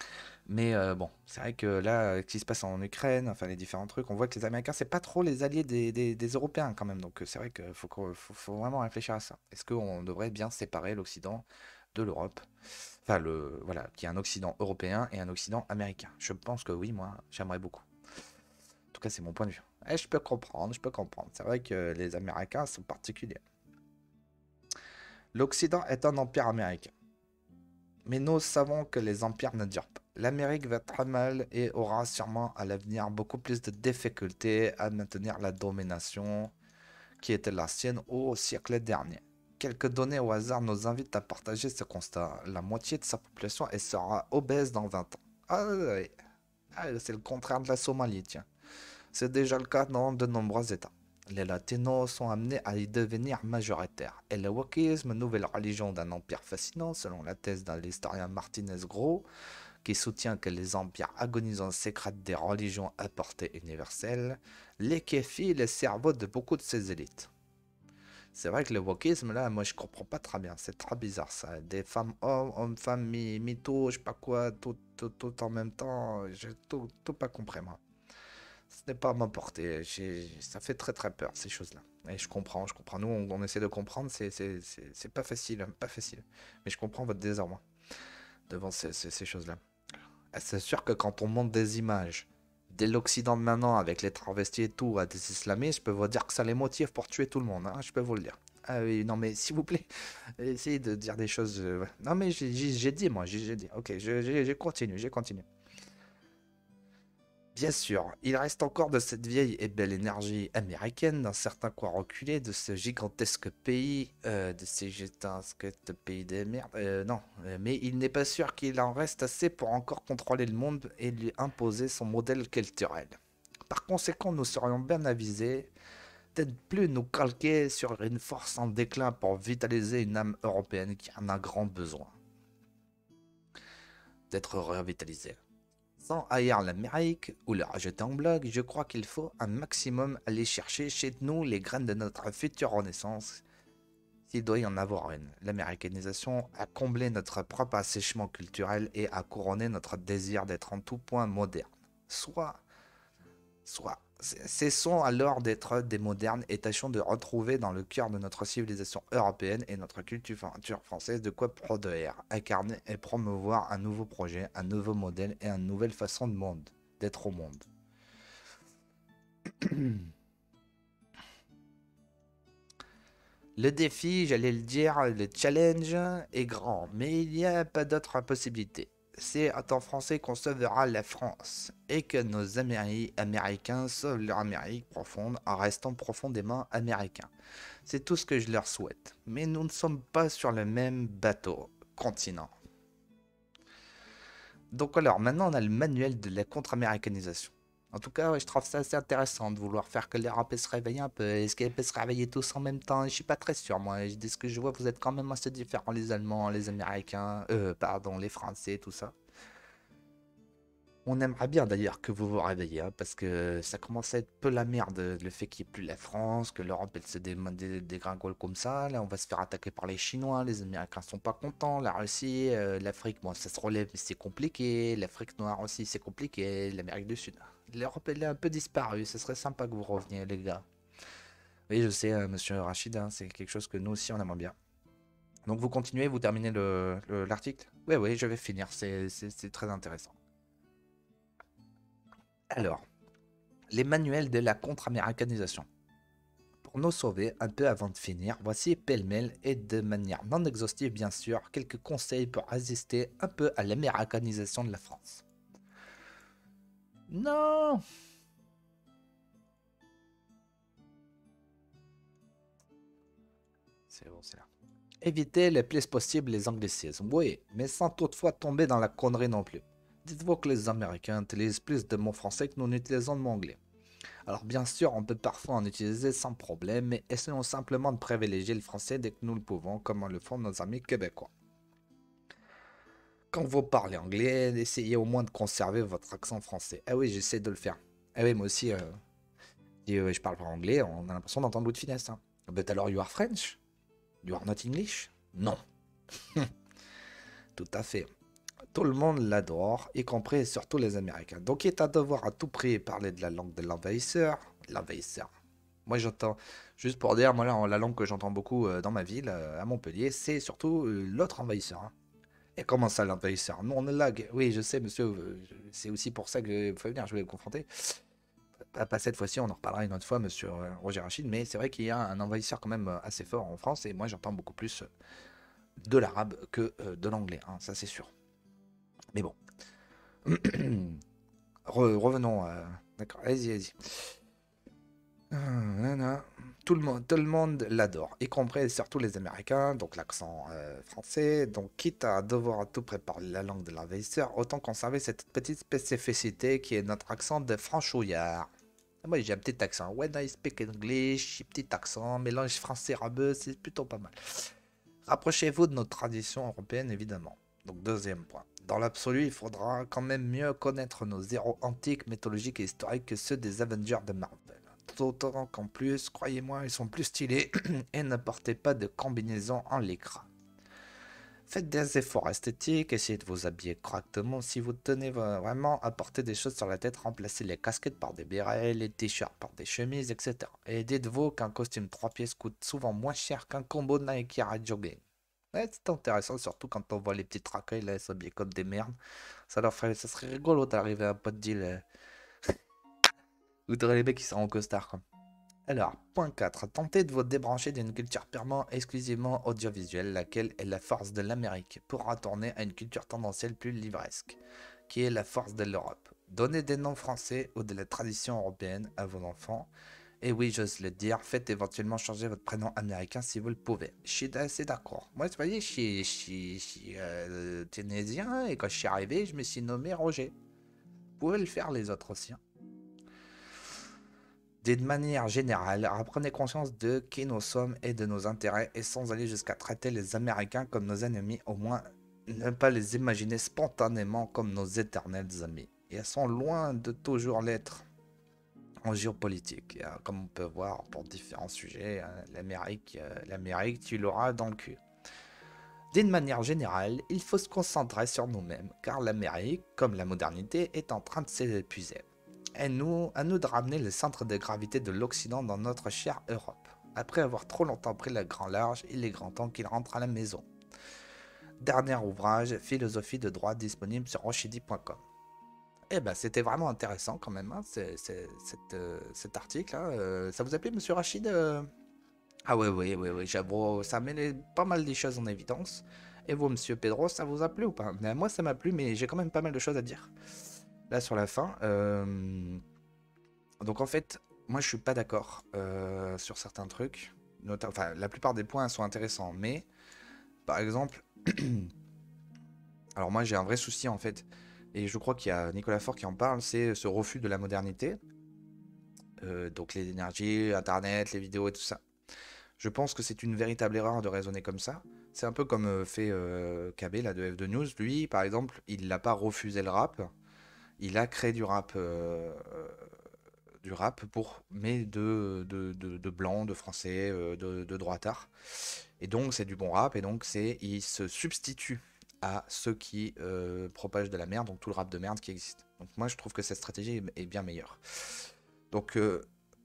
Mais euh, bon, c'est vrai que là, ce qui se passe en Ukraine, enfin les différents trucs, on voit que les Américains, c'est pas trop les alliés des, des- des Européens quand même. Donc euh, c'est vrai qu'il faut, qu'on- faut, faut vraiment réfléchir à ça. Est-ce qu'on devrait bien séparer l'Occident de l'Europe? Enfin, le, voilà, qu'il y ait un Occident européen et un Occident américain. Je pense que oui, moi, j'aimerais beaucoup. En tout cas, c'est mon point de vue. Et je peux comprendre, je peux comprendre. C'est vrai que les Américains sont particuliers. L'Occident est un empire américain. Mais nous savons que les empires ne durent pas. L'Amérique va très mal et aura sûrement à l'avenir beaucoup plus de difficultés à maintenir la domination qui était la sienne au siècle dernier. Quelques données au hasard nous invitent à partager ce constat. La moitié de sa population elle sera obèse dans vingt ans. Ah oui, ah, c'est le contraire de la Somalie, tiens. C'est déjà le cas dans de nombreux États. Les Latinos sont amenés à y devenir majoritaires. Et le wokisme, nouvelle religion d'un empire fascinant, selon la thèse d'un historien Martinez Gros, qui soutient que les empires agonisants sécrètent des religions à portée universelle, liquéfie les cerveaux de beaucoup de ces élites. C'est vrai que le wokisme, là, moi je comprends pas très bien. C'est très bizarre ça. Des femmes hommes, hommes-femmes, mi- mythos, je sais pas quoi, tout, tout, tout en même temps. J'ai tout, tout pas compris, moi. Ce n'est pas à ma portée. J'ai- Ça fait très très peur, ces choses-là. Et je comprends, je comprends. Nous, on, on essaie de comprendre, c'est c'est- c'est- c'est pas facile, pas facile. Mais je comprends votre désarroi devant ces, ces- ces choses-là. Ah, c'est sûr que quand on monte des images de l'Occident de maintenant avec les travestis et tout à des islamistes, je peux vous dire que ça les motive pour tuer tout le monde, hein, je peux vous le dire. Ah oui, non mais s'il vous plaît, essayez de dire des choses. euh, ouais. Non mais j'ai j'ai- j'ai dit moi, j'ai j'ai dit. Ok, je, je, je continue, je continue. Bien sûr, il reste encore de cette vieille et belle énergie américaine dans certains coins reculés de ce gigantesque pays, euh, de ces gigantesques pays de merde. Euh, non, euh, mais il n'est pas sûr qu'il en reste assez pour encore contrôler le monde et lui imposer son modèle culturel. Par conséquent, nous serions bien avisés peut-être plus nous calquer sur une force en déclin pour vitaliser une âme européenne qui en a grand besoin d'être revitalisée. Sans haïr l'Amérique ou le rejeter en blague, je crois qu'il faut un maximum aller chercher chez nous les graines de notre future renaissance, s'il doit y en avoir une. L'américanisation a comblé notre propre assèchement culturel et a couronné notre désir d'être en tout point moderne. Soit, soit, cessons alors d'être des modernes et tâchons de retrouver dans le cœur de notre civilisation européenne et notre culture française de quoi produire, incarner et promouvoir un nouveau projet, un nouveau modèle et une nouvelle façon de monde, d'être au monde. Le défi, j'allais le dire, le challenge est grand, mais il n'y a pas d'autre possibilité. C'est en français qu'on sauvera la France et que nos Améri- Américains sauvent leur Amérique profonde en restant profondément américains. C'est tout ce que je leur souhaite. Mais nous ne sommes pas sur le même bateau, continent. Donc alors, maintenant on a le manuel de la contre-américanisation. En tout cas, ouais, je trouve ça assez intéressant de vouloir faire que l'Europe se réveille un peu. Est-ce qu'elle peut se réveiller tous en même temps? Je suis pas très sûr, moi. De ce que je vois, vous êtes quand même assez différents, les Allemands, les Américains, euh, pardon, les Français, tout ça. On aimerait bien d'ailleurs que vous vous réveillez, hein, parce que ça commence à être peu la merde, le fait qu'il n'y ait plus la France, que l'Europe elle se dé- dé- dégringole comme ça. Là, on va se faire attaquer par les Chinois, les Américains sont pas contents, la Russie, euh, l'Afrique, bon, ça se relève, mais c'est compliqué. L'Afrique noire aussi, c'est compliqué. L'Amérique du Sud. L'Europe elle est un peu disparue, ce serait sympa que vous reveniez, les gars. Oui, je sais, euh, monsieur Rachid, hein, c'est quelque chose que nous aussi on aimerait bien. Donc vous continuez, vous terminez le, le- l'article? Oui, oui, je vais finir, c'est c'est- c'est très intéressant. Alors. Les manuels de la contre-américanisation. Pour nous sauver un peu avant de finir, voici pêle-mêle et de manière non exhaustive bien sûr, quelques conseils pour résister un peu à l'américanisation de la France. Non. C'est bon, c'est là. Évitez le plus possible les anglicismes, oui, mais sans toutefois tomber dans la connerie non plus. Dites-vous que les Américains utilisent plus de mots français que nous n'utilisons de mots anglais. Alors bien sûr, on peut parfois en utiliser sans problème, mais essayons simplement de privilégier le français dès que nous le pouvons, comme le font nos amis québécois. Quand vous parlez anglais, essayez au moins de conserver votre accent français. Ah oui, j'essaie de le faire. Ah oui, moi aussi, euh, si euh, je parle pas anglais, on a l'impression d'entendre bout de finesse. Hein. But alors, you are French? You are not English? Non. Tout à fait. Tout le monde l'adore, y compris et surtout les Américains. Donc, il est à devoir à tout prix parler de la langue de l'envahisseur. L'envahisseur. Moi, j'entends, juste pour dire, moi, la, la langue que j'entends beaucoup euh, dans ma ville, euh, à Montpellier, c'est surtout euh, l'autre envahisseur. Hein. Et comment ça, l'envahisseur? Nous, on est là. gue- Oui, je sais, monsieur, euh, je- c'est aussi pour ça que vous venir, je voulais vous confronter. Pas, pas cette fois-ci, on en reparlera une autre fois, monsieur euh, Roger Rachid, mais c'est vrai qu'il y a un envahisseur quand même euh, assez fort en France, et moi, j'entends beaucoup plus euh, de l'arabe que euh, de l'anglais, hein, ça c'est sûr. Mais bon. Re- revenons à... D'accord, allez-y, allez-y. Ah, nanana. Tout le monde, tout le monde l'adore, y compris et surtout les Américains, donc l'accent euh, français. Donc, quitte à devoir à tout préparer la langue de l'envahisseur, autant conserver cette petite spécificité qui est notre accent de franchouillard. Moi, j'ai un petit accent. When I speak English, j'ai petit accent, mélange français-arabe, c'est plutôt pas mal. Rapprochez-vous de nos traditions européennes, évidemment. Donc, deuxième point. Dans l'absolu, il faudra quand même mieux connaître nos héros antiques, mythologiques et historiques que ceux des Avengers de Marvel. D'autant qu'en plus, croyez-moi, ils sont plus stylés et ne portez pas de combinaison en lycra. Faites des efforts esthétiques, essayez de vous habiller correctement. Si vous tenez vraiment à porter des choses sur la tête, remplacez les casquettes par des bérets, les t-shirts par des chemises, et cetera. Et dites-vous qu'un costume trois pièces coûte souvent moins cher qu'un combo Nike à jogging. Ouais, c'est intéressant, surtout quand on voit les petits traquets là, s'habiller comme des merdes. Ça leur ferait, ça serait rigolo d'arriver à un pot de deal. Euh, vous aurez les mecs qui sont en costard, quoi. Alors, point quatre. Tentez de vous débrancher d'une culture purement exclusivement audiovisuelle, laquelle est la force de l'Amérique, pour retourner à une culture tendancielle plus livresque, qui est la force de l'Europe. Donnez des noms français ou de la tradition européenne à vos enfants. Et oui, j'ose le dire, faites éventuellement changer votre prénom américain si vous le pouvez. Je suis assez d'accord. Moi, vous voyez, je suis, je suis, je suis, euh, tunisien et quand je suis arrivé, je me suis nommé Roger. Vous pouvez le faire les autres aussi. Hein. D'une manière générale, reprenez conscience de qui nous sommes et de nos intérêts, et sans aller jusqu'à traiter les Américains comme nos ennemis, au moins ne pas les imaginer spontanément comme nos éternels amis. Et elles sont loin de toujours l'être en géopolitique. Et, euh, comme on peut voir pour différents sujets, euh, l'Amérique, euh, l'Amérique, tu l'auras dans le cul. D'une manière générale, il faut se concentrer sur nous-mêmes, car l'Amérique, comme la modernité, est en train de s'épuiser. Et nous, à nous de ramener le centre de gravité de l'Occident dans notre chère Europe. Après avoir trop longtemps pris le grand large, il est grand temps qu'il rentre à la maison. Dernier ouvrage, Philosophie de droit, disponible sur rochidi point com. Eh ben, c'était vraiment intéressant quand même, hein, c'est, c'est, cette, euh, cet article. Hein, euh, ça vous a plu, monsieur Rachid euh Ah oui, oui, oui, oui, j'avoue, ça met les- pas mal des choses en évidence. Et vous, monsieur Pedro, ça vous a plu ou pas? Mais moi, ça m'a plu, mais j'ai quand même pas mal de choses à dire. Là, sur la fin. euh, Donc, en fait, moi, je suis pas d'accord euh, sur certains trucs. Nota- Enfin, la plupart des points sont intéressants, mais, par exemple, alors moi, j'ai un vrai souci, en fait, et je crois qu'il y a Nicolas Faure qui en parle, c'est ce refus de la modernité. Euh, donc, les énergies, Internet, les vidéos et tout ça. Je pense que c'est une véritable erreur de raisonner comme ça. C'est un peu comme euh, fait euh, K B là, de F deux News. Lui, par exemple, il n'a pas refusé le rap. Il a créé du rap, euh, euh, du rap pour, mais de, de, de, de blanc, de français, euh, de, de droitard. Et donc, c'est du bon rap. Et donc, c'est, il se substitue à ceux qui euh, propagent de la merde, donc tout le rap de merde qui existe. Donc, moi, je trouve que cette stratégie est est bien meilleure. Donc, euh,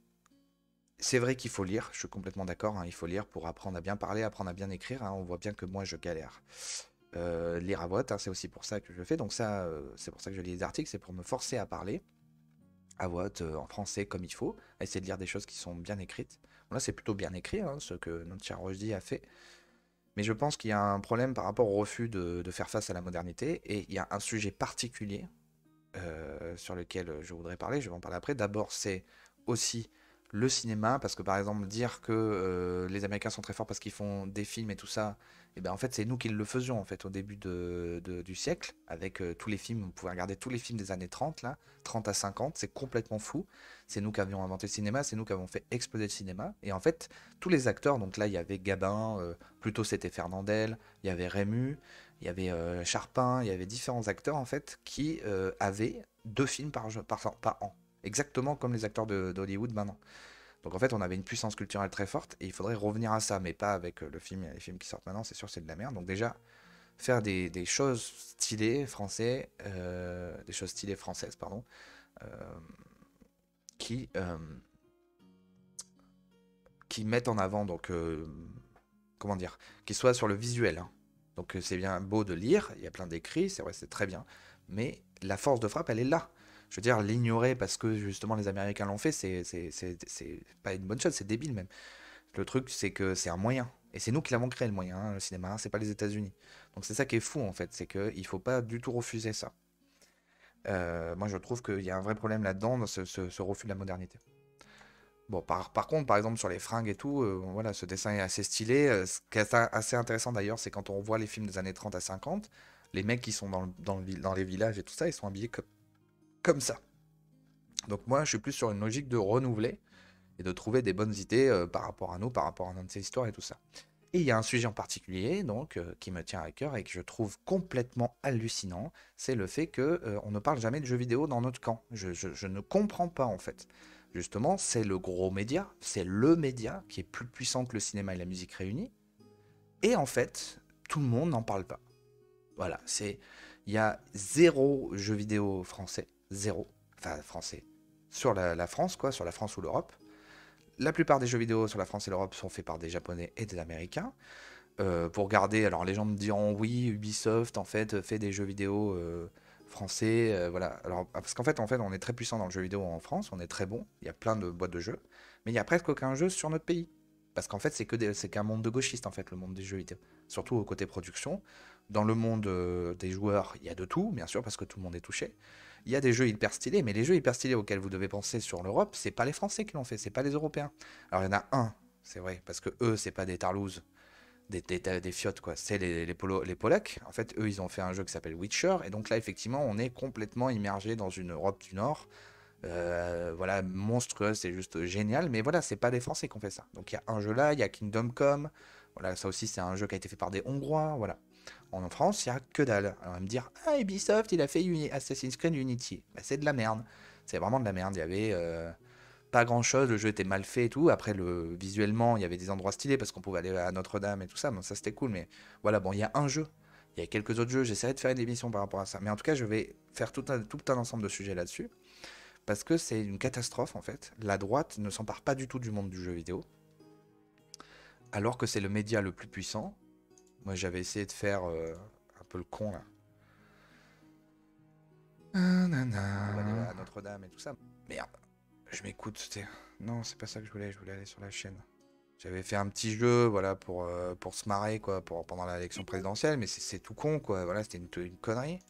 c'est vrai qu'il faut lire, je suis complètement d'accord, hein, il faut lire pour apprendre à bien parler, apprendre à bien écrire, hein, on voit bien que moi je galère. Euh, lire à voix, hein, c'est aussi pour ça que je le fais, donc ça, euh, c'est pour ça que je lis les articles, c'est pour me forcer à parler à voix haute, euh, en français comme il faut, à essayer de lire des choses qui sont bien écrites. Bon, là c'est plutôt bien écrit, hein, ce que notre cher Rojdi a fait, mais je pense qu'il y a un problème par rapport au refus de, de faire face à la modernité, et il y a un sujet particulier euh, sur lequel je voudrais parler, je vais en parler après. D'abord, c'est aussi le cinéma, parce que par exemple, dire que euh, les Américains sont très forts parce qu'ils font des films et tout ça, et ben en fait, c'est nous qui le faisions en fait au début de, de- du siècle, avec euh, tous les films, vous pouvez regarder tous les films des années trente là, trente à cinquante, c'est complètement fou. C'est nous qui avions inventé le cinéma, c'est nous qui avons fait exploser le cinéma. Et en fait, tous les acteurs, donc là, il y avait Gabin, euh, plutôt c'était Fernandel, il y avait Rému, il y avait euh, Charpin, il y avait différents acteurs en fait qui euh, avaient deux films par, jeu- par, par an. Exactement comme les acteurs de- d'Hollywood maintenant. Donc en fait, on avait une puissance culturelle très forte et il faudrait revenir à ça, mais pas avec euh, le film, les films qui sortent maintenant, c'est sûr, c'est de la merde. Donc déjà, faire des, des choses stylées français, euh, des choses stylées françaises, pardon, euh, qui, euh, qui mettent en avant, donc, euh, comment dire, qui soient sur le visuel, hein. Donc euh, c'est bien beau de lire, il y a plein d'écrits, c'est vrai, c'est très bien, mais la force de frappe, elle est là. Je veux dire, l'ignorer parce que justement les Américains l'ont fait, c'est c'est- c'est- c'est pas une bonne chose, c'est débile même. Le truc, c'est que c'est un moyen. Et c'est nous qui l'avons créé, le moyen, hein, le cinéma, hein, c'est pas les États-Unis. Donc c'est ça qui est fou, en fait, c'est qu'il faut pas du tout refuser ça. Euh, moi, je trouve qu'il y a un vrai problème là-dedans, dans ce, ce- ce refus de la modernité. Bon, par, par contre, par exemple, sur les fringues et tout, euh, voilà, ce dessin est assez stylé. Euh, ce qui est assez assez intéressant d'ailleurs, c'est quand on voit les films des années trente à cinquante, les mecs qui sont dans, le- dans, le vi- dans les villages et tout ça, ils sont habillés co- comme ça. Donc moi, je suis plus sur une logique de renouveler et de trouver des bonnes idées euh, par rapport à nous, par rapport à notre histoire et tout ça. Et il y a un sujet en particulier donc euh, qui me tient à cœur et que je trouve complètement hallucinant, c'est le fait que euh, on ne parle jamais de jeux vidéo dans notre camp. Je, je- je ne comprends pas en fait. Justement, c'est le gros média, c'est le média qui est plus puissant que le cinéma et la musique réunis. Et en fait, tout le monde n'en parle pas. Voilà, c'est il y a zéro jeu vidéo français, zéro, enfin français, sur la, la France quoi, sur la France ou l'Europe. La plupart des jeux vidéo sur la France et l'Europe sont faits par des Japonais et des Américains. Euh, pour garder, alors les gens me diront oui, Ubisoft en fait fait des jeux vidéo euh, français, euh, voilà. Alors parce qu'en fait, en fait, on est très puissant dans le jeu vidéo en France, on est très bon. Il y a plein de boîtes de jeux, mais il y a presque aucun jeu sur notre pays. Parce qu'en fait, c'est que des- c'est qu'un monde de gauchistes en fait, le monde des jeux vidéo. Surtout au côté production. Dans le monde euh, des joueurs, il y a de tout, bien sûr, parce que tout le monde est touché. Il y a des jeux hyper stylés, mais les jeux hyper stylés auxquels vous devez penser sur l'Europe, c'est pas les Français qui l'ont fait, c'est pas les Européens. Alors il y en a un, c'est vrai, parce que eux, c'est pas des tarlouses des, des, des fiottes, quoi. C'est les, les, Polo, les Polacs. En fait, eux, ils ont fait un jeu qui s'appelle Witcher. Et donc là, effectivement, on est complètement immergé dans une Europe du Nord. Euh, voilà, monstrueuse, c'est juste génial. Mais voilà, c'est pas les Français qui ont fait ça. Donc il y a un jeu là, il y a Kingdom Come. Voilà, ça aussi, c'est un jeu qui a été fait par des Hongrois. Voilà. En France, il y a que dalle. Alors, on va me dire, ah, Ubisoft, il a fait Uni Assassin's Creed Unity. Bah, c'est de la merde. C'est vraiment de la merde. Il y avait. Euh, pas grand chose, le jeu était mal fait et tout. Après, le, visuellement, il y avait des endroits stylés parce qu'on pouvait aller à Notre-Dame et tout ça. Bon, ça c'était cool, mais voilà, bon, il y a un jeu. Il y a quelques autres jeux. J'essaierai de faire une émission par rapport à ça. Mais en tout cas, je vais faire tout un, tout un ensemble de sujets là-dessus parce que c'est une catastrophe en fait. La droite ne s'empare pas du tout du monde du jeu vidéo, alors que c'est le média le plus puissant. Moi, j'avais essayé de faire euh, un peu le con là. Ah, nana. On va aller à Notre-Dame et tout ça. Merde, je m'écoute. c'était- Non, c'est pas ça que je voulais. Je voulais aller sur la chaîne. J'avais fait un petit jeu, voilà, pour, euh, pour se marrer, quoi, pour, pendant l'élection présidentielle, mais c'est c'est tout con, quoi. Voilà, c'était une, une connerie.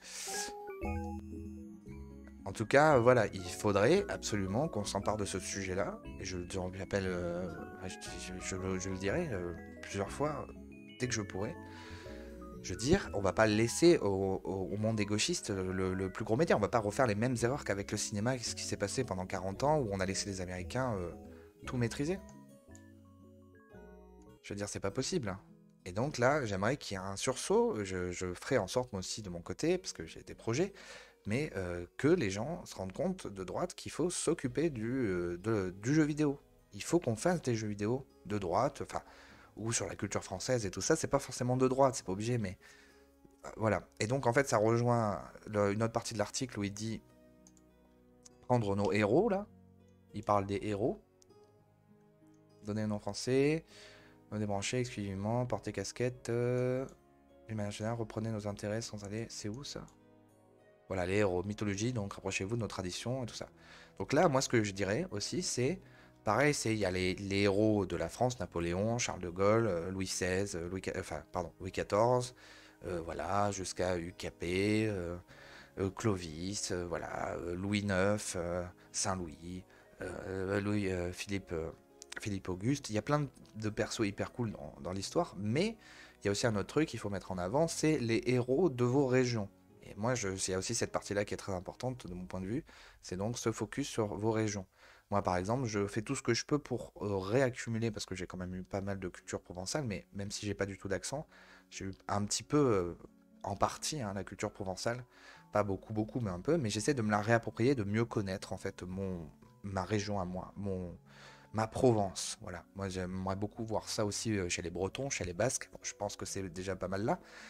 En tout cas, voilà, il faudrait absolument qu'on s'empare de ce sujet-là. Et je le rappelle, euh, je, je- je le je le dirai euh, plusieurs fois, euh, dès que je pourrai. Je veux dire, on va pas laisser au, au- au monde des gauchistes le, le plus gros média. On va pas refaire les mêmes erreurs qu'avec le cinéma, ce qui s'est passé pendant quarante ans, où on a laissé les Américains euh, tout maîtriser. Je veux dire, c'est pas possible. Et donc là, j'aimerais qu'il y ait un sursaut. Je, je ferai en sorte, moi aussi, de mon côté, parce que j'ai des projets, mais euh, que les gens se rendent compte de droite qu'il faut s'occuper du, euh, de- du jeu vidéo. Il faut qu'on fasse des jeux vidéo de droite, enfin, ou sur la culture française et tout ça. C'est pas forcément de droite, c'est pas obligé, mais euh, voilà. Et donc, en fait, ça rejoint le- une autre partie de l'article où il dit prendre nos héros, là. Il parle des héros, donner un nom français. Me débrancher exclusivement, porter casquette. Euh... D'une manière générale, reprenez nos intérêts sans aller. C'est où ça? Voilà, les héros, mythologie, donc rapprochez-vous de nos traditions et tout ça. Donc là, moi, ce que je dirais aussi, c'est. Pareil, c'est il y a les, les héros de la France, Napoléon, Charles de Gaulle, euh, Louis seize, euh, Louis, quat- enfin, pardon, Louis quatorze, euh, voilà, jusqu'à U K P, euh, euh, Clovis, euh, voilà, euh, Louis neuf, euh, Saint-Louis, euh, Louis euh, Philippe, euh, Philippe Auguste. Il y a plein de, de persos hyper cool dans, dans l'histoire, mais il y a aussi un autre truc qu'il faut mettre en avant, c'est les héros de vos régions. Et moi, je, il y a aussi cette partie-là qui est très importante de mon point de vue, c'est donc se focus sur vos régions. Moi, par exemple, je fais tout ce que je peux pour euh, réaccumuler, parce que j'ai quand même eu pas mal de culture provençale, mais même si j'ai pas du tout d'accent, j'ai eu un petit peu, euh, en partie, hein, la culture provençale. Pas beaucoup, beaucoup, mais un peu. Mais j'essaie de me la réapproprier, de mieux connaître, en fait, mon, ma région à moi, mon, ma Provence. Voilà. Moi, j'aimerais beaucoup voir ça aussi euh, chez les Bretons, chez les Basques. Bon, je pense que c'est déjà pas mal là.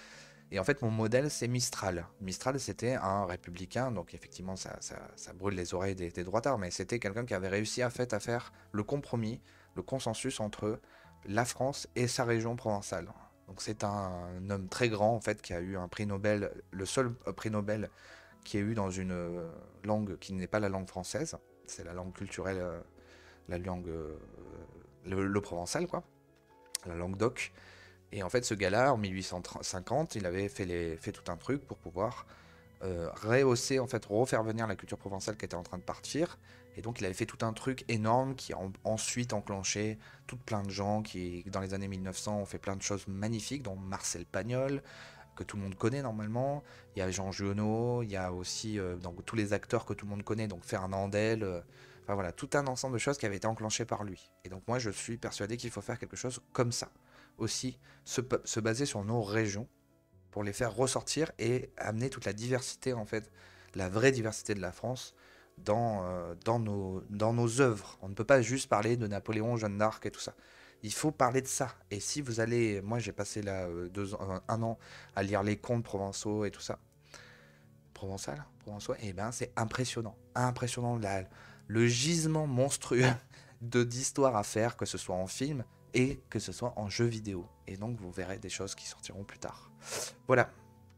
Et en fait, mon modèle, c'est Mistral. Mistral, c'était un républicain, donc effectivement, ça, ça, ça brûle les oreilles des, des droitards, mais c'était quelqu'un qui avait réussi à, fait, à faire le compromis, le consensus entre la France et sa région provençale. Donc c'est un homme très grand, en fait, qui a eu un prix Nobel, le seul euh, prix Nobel qui est eu dans une euh, langue qui n'est pas la langue française, c'est la langue culturelle, euh, la langue, euh, le, le provençal, quoi, la langue d'oc. Et en fait, ce gars-là, en mille huit cent cinquante, il avait fait, les, fait tout un truc pour pouvoir euh, rehausser, en fait, refaire venir la culture provençale qui était en train de partir. Et donc, il avait fait tout un truc énorme qui a en- ensuite enclenché tout plein de gens qui, dans les années mille neuf cents, ont fait plein de choses magnifiques, dont Marcel Pagnol, que tout le monde connaît normalement. Il y a Jean Giono, il y a aussi euh, donc, tous les acteurs que tout le monde connaît, donc Fernandel. euh, Enfin voilà, tout un ensemble de choses qui avaient été enclenchées par lui. Et donc moi, je suis persuadé qu'il faut faire quelque chose comme ça. Aussi, se, se baser sur nos régions pour les faire ressortir et amener toute la diversité, en fait, la vraie diversité de la France dans, euh, dans, nos, dans nos œuvres. On ne peut pas juste parler de Napoléon, Jeanne d'Arc et tout ça. Il faut parler de ça. Et si vous allez... Moi, j'ai passé là euh, deux ans, euh, un an à lire les contes provençaux et tout ça. Provençal, provençaux, et ben c'est impressionnant. Impressionnant, la- le gisement monstrueux de d'histoires à faire, que ce soit en film et que ce soit en jeu vidéo. Et donc, vous verrez des choses qui sortiront plus tard. Voilà.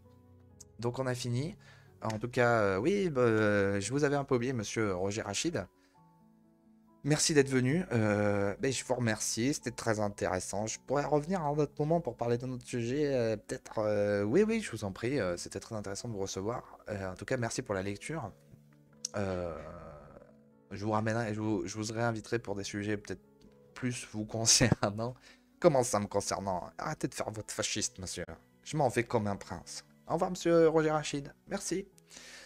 Donc, on a fini. En tout cas, euh, oui, bah, euh, je vous avais un peu oublié, monsieur Roger Rachid. Merci d'être venu. Euh, ben, je vous remercie. C'était très intéressant. Je pourrais revenir à un autre moment pour parler d'un autre sujet. euh, Peut-être. euh, Oui, oui, je vous en prie. euh, C'était très intéressant de vous recevoir. Euh, en tout cas, merci pour la lecture. Euh, je vous ramènerai, je vous, je vous réinviterai pour des sujets peut-être plus vous concernant. Comment ça me concernant? Arrêtez de faire votre fasciste, monsieur. Je m'en vais comme un prince. Au revoir, monsieur Roger Rachid. Merci.